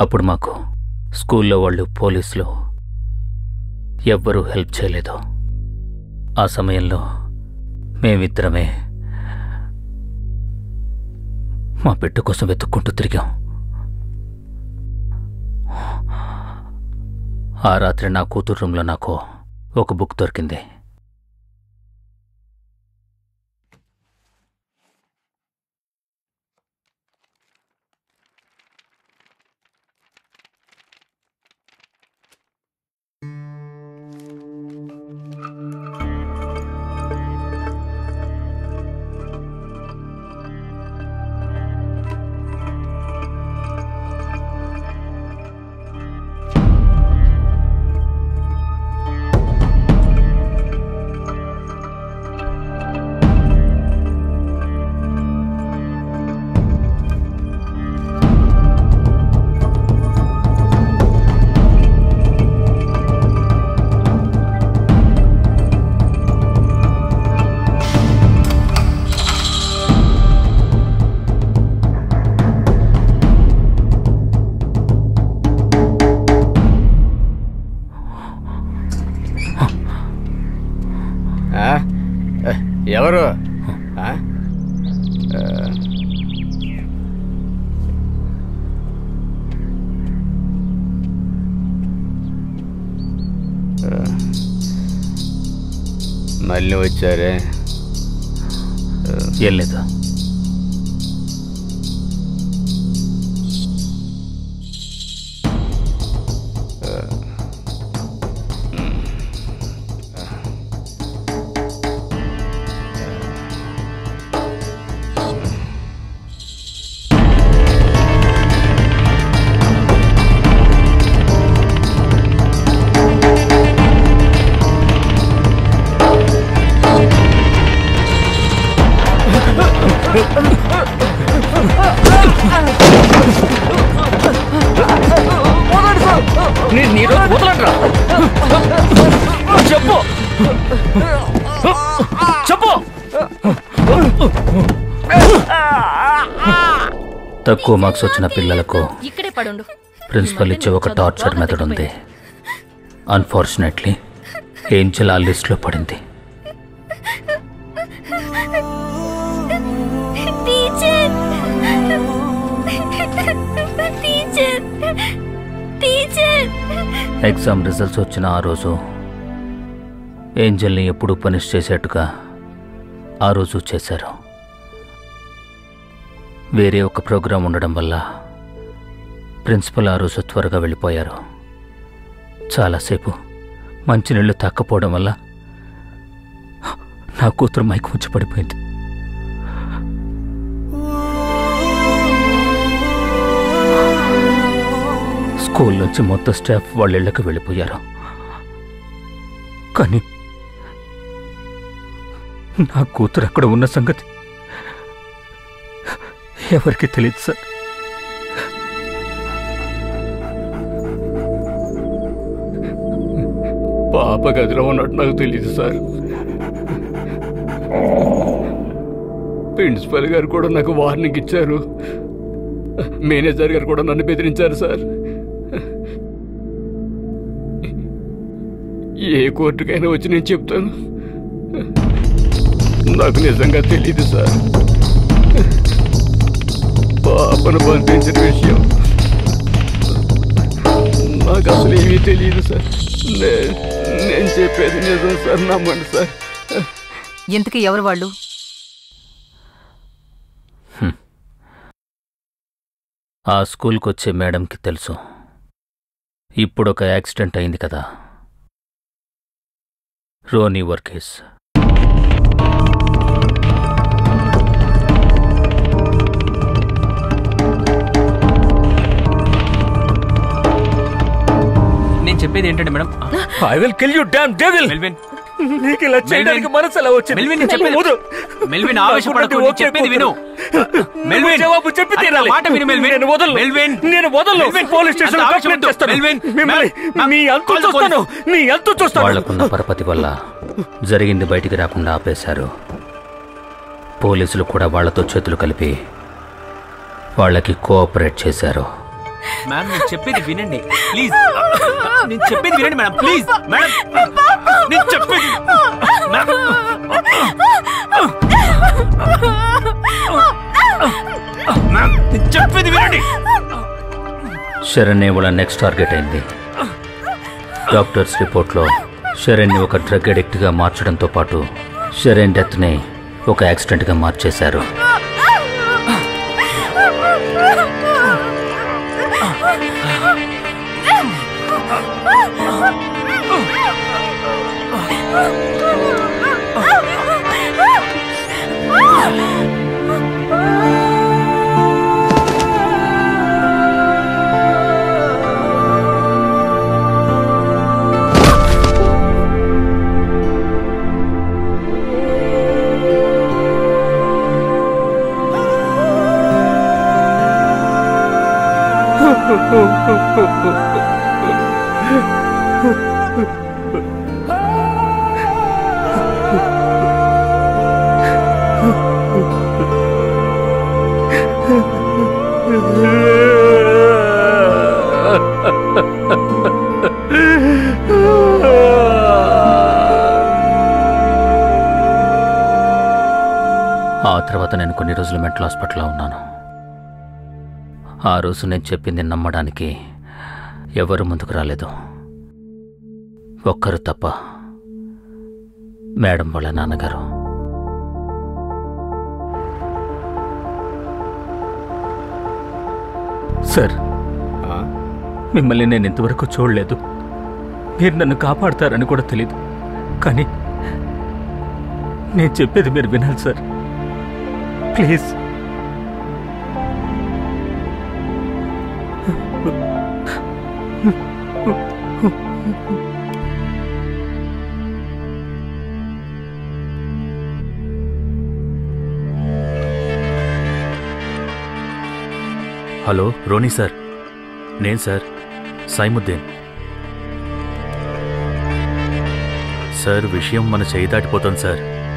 అప్పుడు మాకు స్కూల్లో వాళ్ళు, పోలీసులు ఎవ్వరూ హెల్ప్ చేయలేదు. ఆ సమయంలో మేమిద్దరమే మా బిడ్డ కోసం వెతుక్కుంటూ తిరిగాం. ఆ రాత్రి నా కూతురు రూమ్లో నాకు ఒక బుక్ దొరికింది. ఎవరు? మళ్ళీ వచ్చారే? ఏం లేదు. చెప్పు చెప్పు తక్కువ మార్క్స్ వచ్చిన పిల్లలకు ఇక్కడే పడుండు. ప్రిన్సిపల్ ఇచ్చే ఒక టార్చర్ మెథడ్ ఉంది. అన్ఫార్చునేట్లీ ఏంజల్ ఆ లిస్ట్లో పడింది. Teacher teacher teacher exam results వచ్చిన ఆ రోజు ఏంజల్ని ఎప్పుడు పనిష్ చేసేట్టుగా ఆ రోజు చేశారు. వేరే ఒక ప్రోగ్రాం ఉండడం వల్ల ప్రిన్సిపల్ ఆ రోజు త్వరగా వెళ్ళిపోయారు. చాలాసేపు మంచినీళ్ళు తాక్కపోవడం వల్ల నా కూతురు మైకు వచ్చి పడిపోయింది. స్కూల్ నుంచి మొత్తం స్టాఫ్ వాళ్ళ ఇళ్లకు వెళ్ళిపోయారు. కానీ నా కూతురు అక్కడ ఉన్న సంగతి ఎవరికి తెలియదు సార్. పాప గదిలో ఉన్నట్టు నాకు తెలియదు సార్. ప్రిన్సిపల్ గారు కూడా నాకు వార్నింగ్ ఇచ్చారు. మేనేజర్ గారు కూడా నన్ను బెదిరించారు సార్. ఏ కోర్టుకైనా వచ్చి నేను చెప్తాను. నాకు నిజంగా తెలియదు సార్. పాపను పంపించిన విషయం నాకు అసలు ఏమీ తెలియదు సార్. నేను చెప్పేది నిజం సార్, నమ్మండి సార్. ఇంతకీ ఎవరు వాళ్ళు? ఆ స్కూల్కి వచ్చే మేడంకి తెలుసు. ఇప్పుడు ఒక యాక్సిడెంట్ అయింది కదా, రోనీ వర్గీస్. నేను చెప్పేది ఏంటంటే madam, I will kill you damn devil. Melvin, నీకు ఇలా చేయడానికి మనసు ఎలా వచ్చింది? మెల్విన్, నేను చెప్పేది మెల్విన్, ఆవేశపడకు, నేను చెప్పేది విను. మెల్విన్, జవాబు చెప్పి తీరాలి. మాట విను మెల్విన్. నేను వదలను. మెల్విన్, నేను వదలను. పోలీస్ స్టేషన్లో కంప్లైంట్ చేస్తాను. మెల్విన్, మిమ్మల్ని మీ అంతు చూస్తాను. మీ అంతు చూస్తాను. వాళ్లకున్న పరపతి వల్ల జరిగింది బయటికి రాకుండా ఆపేశారు. పోలీసులు కూడా వాళ్లతో చేతులు కలిపి వాళ్ళకి కోఆపరేట్ చేశారు. మ్యామ్ నేను చెప్పేది వినండి ప్లీజ్. నేను చెప్పేది వినండి మేడం ప్లీజ్. మేడం నేను చెప్పేది మ్యామ్. మ్యామ్ నేను చెప్పేది వినండి. శరణ్య వాళ్ళ నెక్స్ట్ టార్గెట్ అయింది. డాక్టర్స్ రిపోర్ట్లో శరణ్ని ఒక డ్రగ్ అడిక్ట్గా మార్చడంతో పాటు శరణ్ డెత్ని ఒక యాక్సిడెంట్గా మార్చేశారు. ఆ తర్వాత నేను కొన్ని రోజులు మెంటల్ హాస్పిటల్లో ఉన్నాను. ఆ రోజు నేను చెప్పింది నమ్మడానికి ఎవరు ముందుకు రాలేదు, ఒక్కరు తప్ప, మేడం వాళ్ళ నాన్నగారు. సార్, మిమ్మల్ని నేను ఇంతవరకు చూడలేదు, మీరు నన్ను కాపాడతారని కూడా తెలీదు. కానీ నేను చెప్పేది మీరు వినాలి sir, please. Hello Ronnie sir, నేను సార్ సైముద్దీన్ సార్. విషయం మన చేయి దాటిపోతుంది సార్.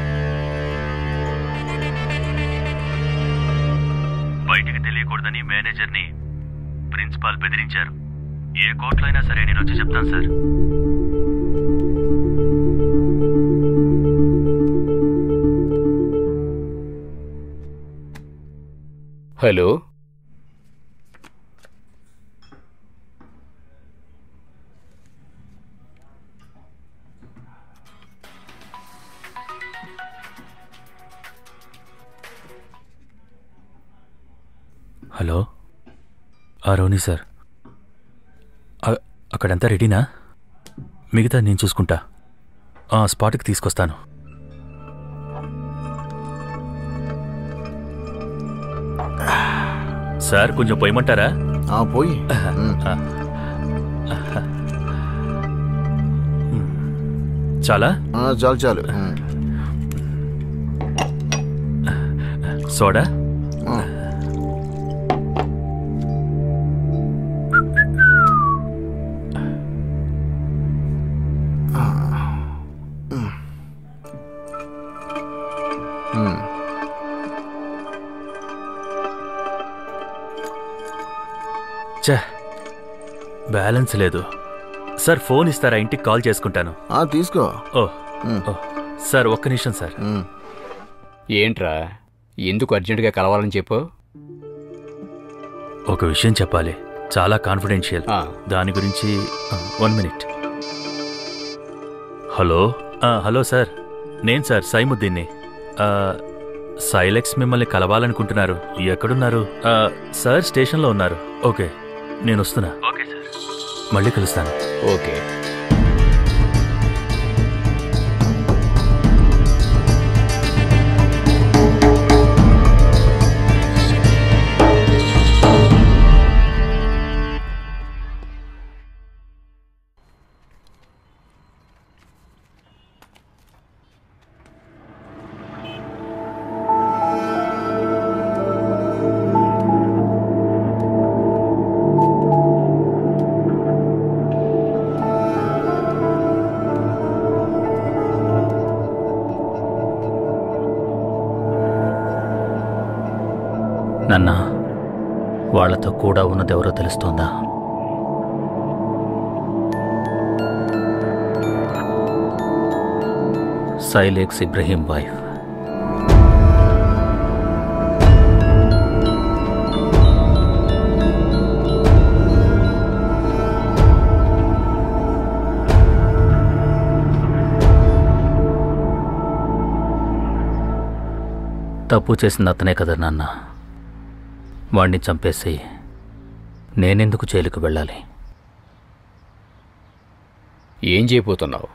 బయటికి తెలియకూడదని మేనేజర్ని ప్రిన్సిపాల్ బెదిరించారు. ఏ కోర్టులో అయినా సరే నేను వచ్చి చెప్తాను sir. Hello, hello Ronnie sir, అక్కడంతా రెడీనా? మిగతా నేను చూసుకుంటా. ఆ స్పాట్కి తీసుకొస్తాను. సార్ కొంచెం పోయమంటారా? పోయి చాలా చాలు చాలు. సోడా? చా, బ్యాలెన్స్ లేదు సార్. ఫోన్ ఇస్తారా? ఇంటికి కాల్ చేసుకుంటాను. తీసుకో. ఓ సార్, ఒక్క నిమిషం సార్. ఏంట్రా, ఎందుకు అర్జెంటుగా కలవాలని చెప్పు. ఒక విషయం చెప్పాలి, చాలా కాన్ఫిడెన్షియల్. దాని గురించి one minute. Hello hello sir, నేను సార్ సైముద్దీన్ని. సైలెక్స్ మిమ్మల్ని కలవాలనుకుంటున్నారు. ఎక్కడున్నారు? సార్ స్టేషన్లో ఉన్నారు. ఓకే, నేను వస్తున్నా. ఓకే సార్, మళ్ళీ కలుస్తాను. ఓకే. నాన్న, వాళ్లతో కూడా ఉన్నదెవరో తెలుస్తోందా? సైలేక్స్ ఇబ్రహీం వైఫ్. తప్పు చేసింది అతనే కదా నాన్న. వాణ్ణి చంపేసి నేనెందుకు జైలుకు వెళ్ళాలి? ఏం చేయబోతున్నావు?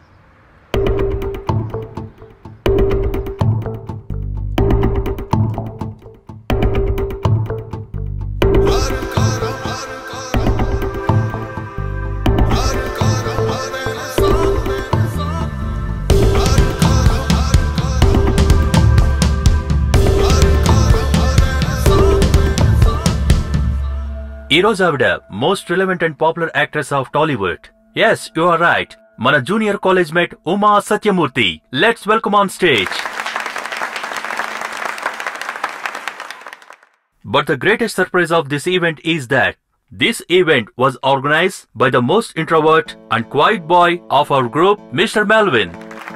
ఈ రోజు ఆవిడ most relevant and popular actress of Tollywood. Yes, you are right. మన junior college mate Uma Satyamurthy. Let's welcome on stage. But the greatest surprise of this event is that this event was organized by the most introvert and quiet boy of our group, Mister Melvin.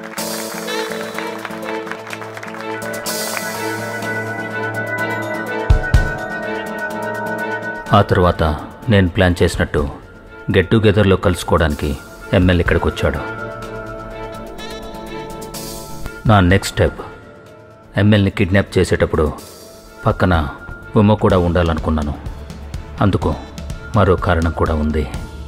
ఆ తర్వాత నేను plan చేసినట్టు get టుగెదర్లో కలుసుకోవడానికి MLA ఇక్కడికి వచ్చాడు. నా next step, ఎమ్మెల్యేని kidnap చేసేటప్పుడు పక్కన ఉమ్మ కూడా ఉండాలనుకున్నాను. అందుకు మరో కారణం కూడా ఉంది.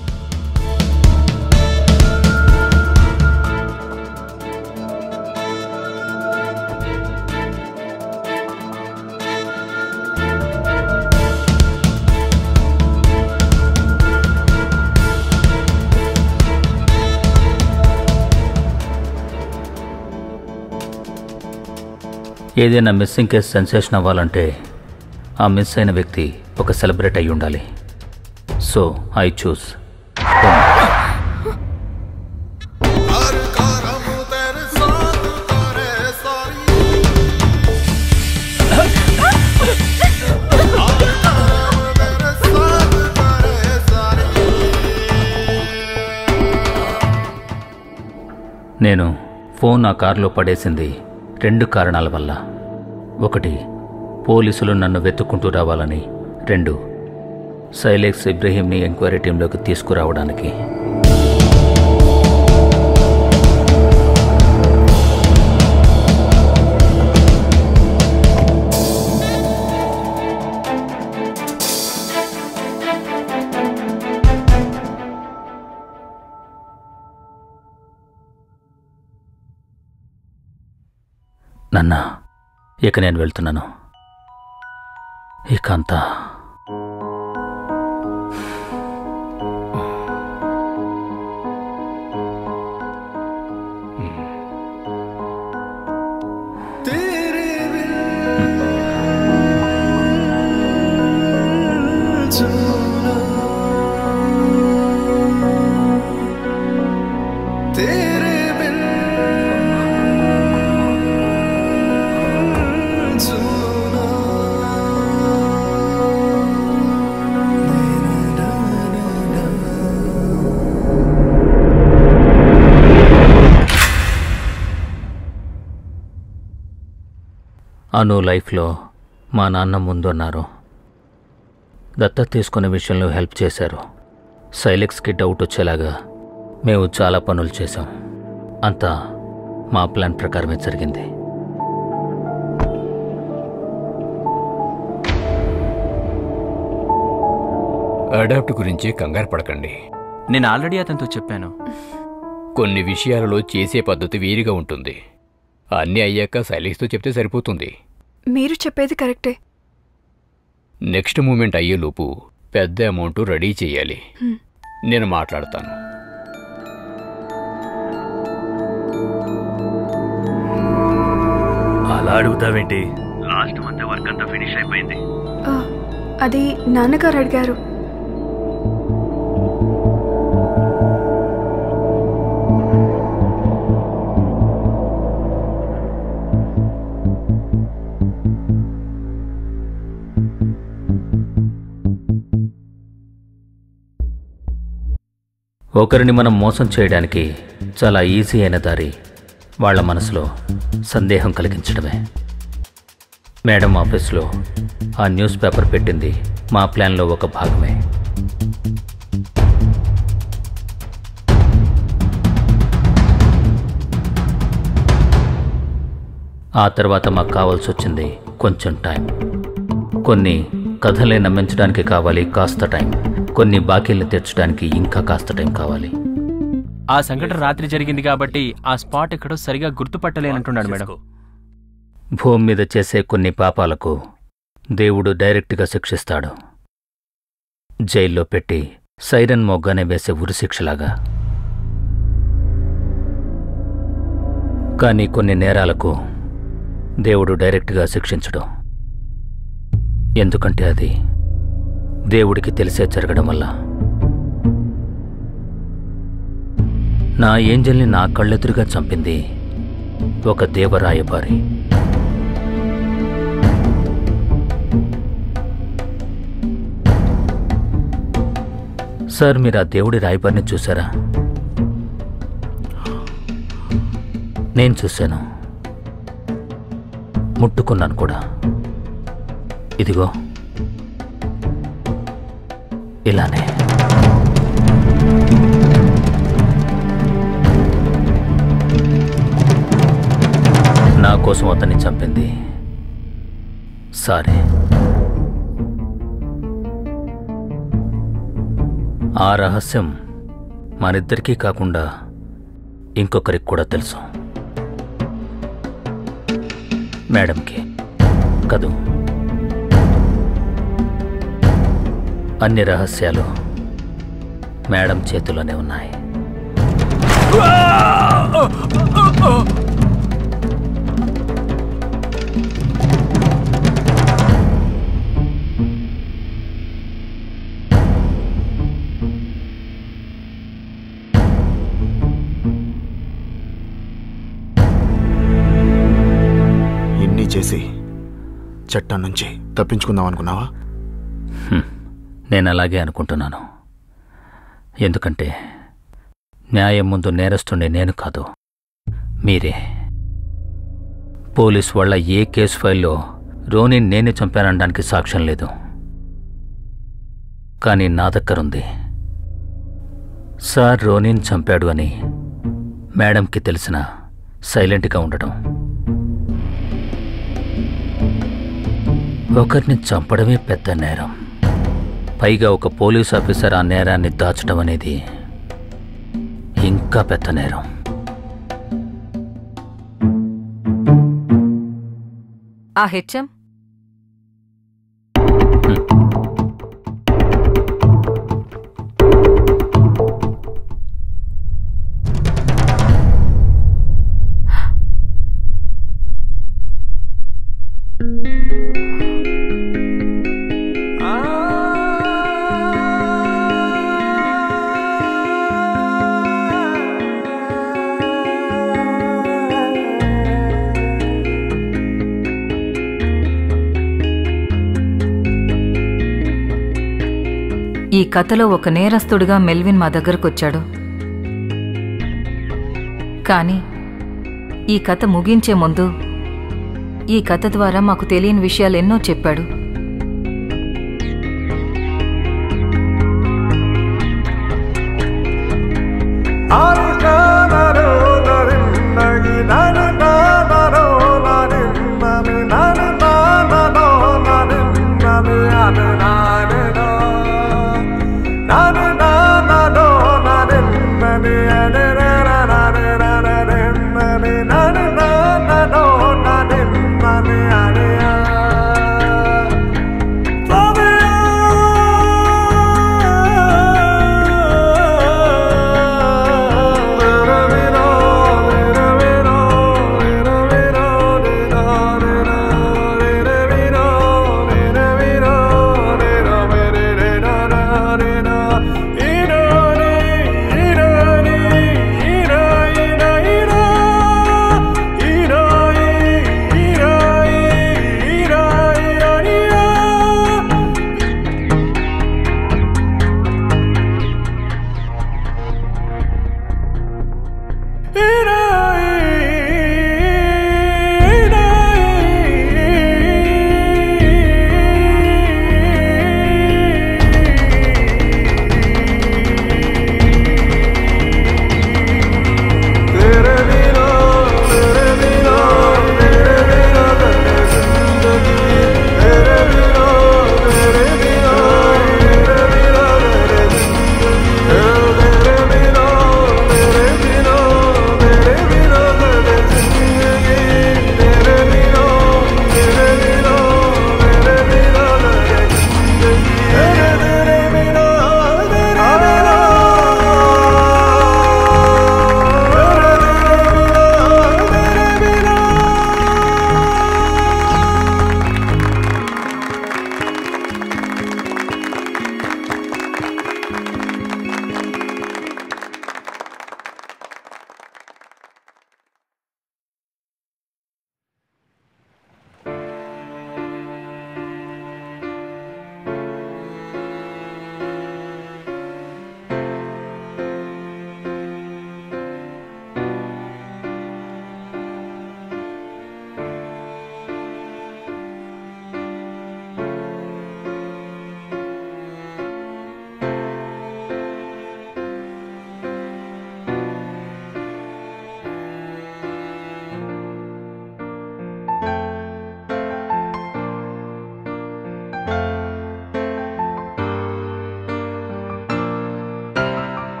ఏదైనా మిస్సింగ్ కేసు సెన్సేషన్ అవ్వాలంటే ఆ మిస్ అయిన వ్యక్తి ఒక సెలబ్రిటీ అయి ఉండాలి. సో ఐ చూస్ నేను ఫోన్ ఆ కారులో పడేసింది రెండు కారణాల వల్ల. ఒకటి, పోలీసులు నన్ను వెతుక్కుంటూ రావాలని. రెండు, సైలేక్స్ ఇబ్రహీంని ఎంక్వైరీ టీంలోకి తీసుకురావడానికి. నాన్న, ఇక నేను వెళ్తున్నాను. ఇక అంతా అను లైఫ్లో మా నాన్న ముందున్నారు. దత్తత తీసుకునే విషయంలో హెల్ప్ చేశారు. సైలెక్స్కి డౌట్ వచ్చేలాగా మేము చాలా పనులు చేశాం. అంతా మా ప్లాన్ ప్రకారమే జరిగింది. అడాప్ట్ గురించి కంగారు పడకండి. నేను ఆల్రెడీ అతనితో చెప్పాను. కొన్ని విషయాలలో చేసే పద్ధతి వేరుగా ఉంటుంది. అన్నీ అయ్యాక సైలెక్స్తో చెప్తే సరిపోతుంది. మీరు చెప్పేది కరెక్టే. నెక్స్ట్ మూమెంట్ అయ్యేలోపు పెద్ద అమౌంట్ రెడీ చేయాలి. నేను మాట్లాడతాను. అలా అడుగుతావేంటి? లాస్ట్ మంత్ వర్క్ అంతా ఫినిష్ అయిపోయింది. అది నాన్నగారు అడిగారు. ఒకరిని మనం మోసం చేయడానికి చాలా ఈజీ అయిన దారి వాళ్ళ మనసులో సందేహం కలిగించడమే. మేడం ఆఫీస్లో ఆ న్యూస్ పేపర్ పెట్టింది మా ప్లాన్లో ఒక భాగమే. ఆ తర్వాత మాకు కావాల్సి వచ్చింది కొంచెం టైం. కొన్ని కథలే నమ్మించడానికి కావాలి కాస్త టైం, కొన్ని బాకీలు తీర్చడానికి ఇంకా కాస్త టైం కావాలి. ఆ సంఘటన రాత్రి జరిగింది కాబట్టి ఆ స్పాట్ ఎక్కడో సరిగా గుర్తుపట్టలేనంటున్నాడు మేడం. భూమి మీద చేసే కొన్ని పాపాలకు దేవుడు డైరెక్ట్గా శిక్షిస్తాడు. జైల్లో పెట్టి సైరన్ మొగ్గానే వేసే ఉరిశిక్షలాగా. కానీ కొన్ని నేరాలకు దేవుడు డైరెక్ట్గా శిక్షించడు. ఎందుకంటే అది దేవుడికి తెలిసే జరగడం వల్ల. నా ఏంజల్ని నా కళ్ళెదురుగా చంపింది ఒక దేవరాయబారి. సార్, మీరు ఆ దేవుడి రాయబారిని చూసారా? నేను చూశాను, ముట్టుకున్నాను కూడా. ఇదిగో ఇలానే. నా కోసం అతన్ని చంపింది సారే. ఆ రహస్యం మనిద్దరికీ కాకుండా ఇంకొకరికి కూడా తెలుసు. మేడంకి కదూ. అన్ని రహస్యాలు మేడం చేతిలోనే ఉన్నాయి. ఇన్ని చేసి చట్టం నుంచి తప్పించుకుందాం అనుకున్నావా? నేను అలాగే అనుకుంటున్నాను. ఎందుకంటే న్యాయం ముందు నేరస్తుండే నేను కాదు, మీరే. పోలీస్ వాళ్ళ ఏ కేసు ఫైల్లో రోనిని నేనే చంపానడానికి సాక్ష్యం లేదు. కానీ నా దగ్గరుంది. సార్ రోనిని చంపాడు అని మేడంకి తెలిసిన సైలెంట్గా ఉండటం. ఒకరిని చంపడమే పెద్ద నేరం. పైగా ఒక పోలీస్ ఆఫీసర్ ఆ నేరాన్ని దాచడం అనేది ఇంకా పెద్ద నేరం. ఆ హెచ్ఎం ఈ కథలో ఒక నేరస్తుడిగా మెల్విన్ మా దగ్గరకొచ్చాడు. కానీ ఈ కథ ముగించే ముందు ఈ కథ ద్వారా మాకు తెలియని విషయాలు ఎన్నో చెప్పాడు.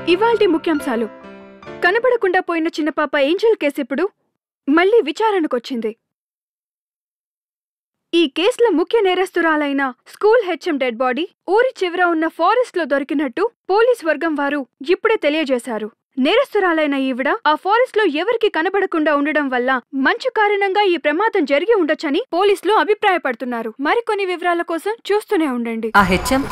ఇవాల్టి ముఖ్యాంశాలు. కనపడకుండా పోయిన చిన్న పాప ఏంజెల్ కేసు ఇప్పుడు మళ్లీ విచారణకొచ్చింది. ఈ కేసులో ముఖ్య నేరస్తురాలైన స్కూల్ హెచ్ఎం డెడ్ బాడీ ఊరి చివర ఉన్న ఫారెస్ట్ లో దొరికినట్టు పోలీస్ వర్గం వారు ఇప్పుడే తెలియజేశారు. నేరస్తురాలైన ఈవిడ ఆ ఫారెస్ట్ లో ఎవరికి కనబడకుండా ఉండడం వల్ల మంచు కారణంగా ఈ ప్రమాదం జరిగి ఉండొచ్చని పోలీసులు అభిప్రాయపడుతున్నారు. మరికొన్ని వివరాల కోసం చూస్తూనే ఉండండి. ఆ హెచ్ఎం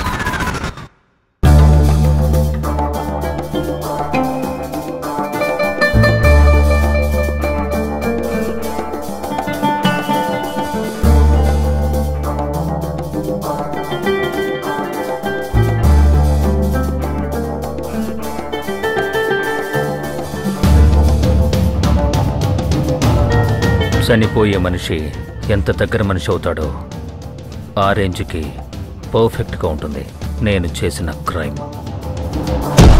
చనిపోయే మనిషి ఎంత దగ్గర మనిషి అవుతాడో ఆ రేంజ్కి పర్ఫెక్ట్గా ఉంటుంది నేను చేసిన క్రైమ్.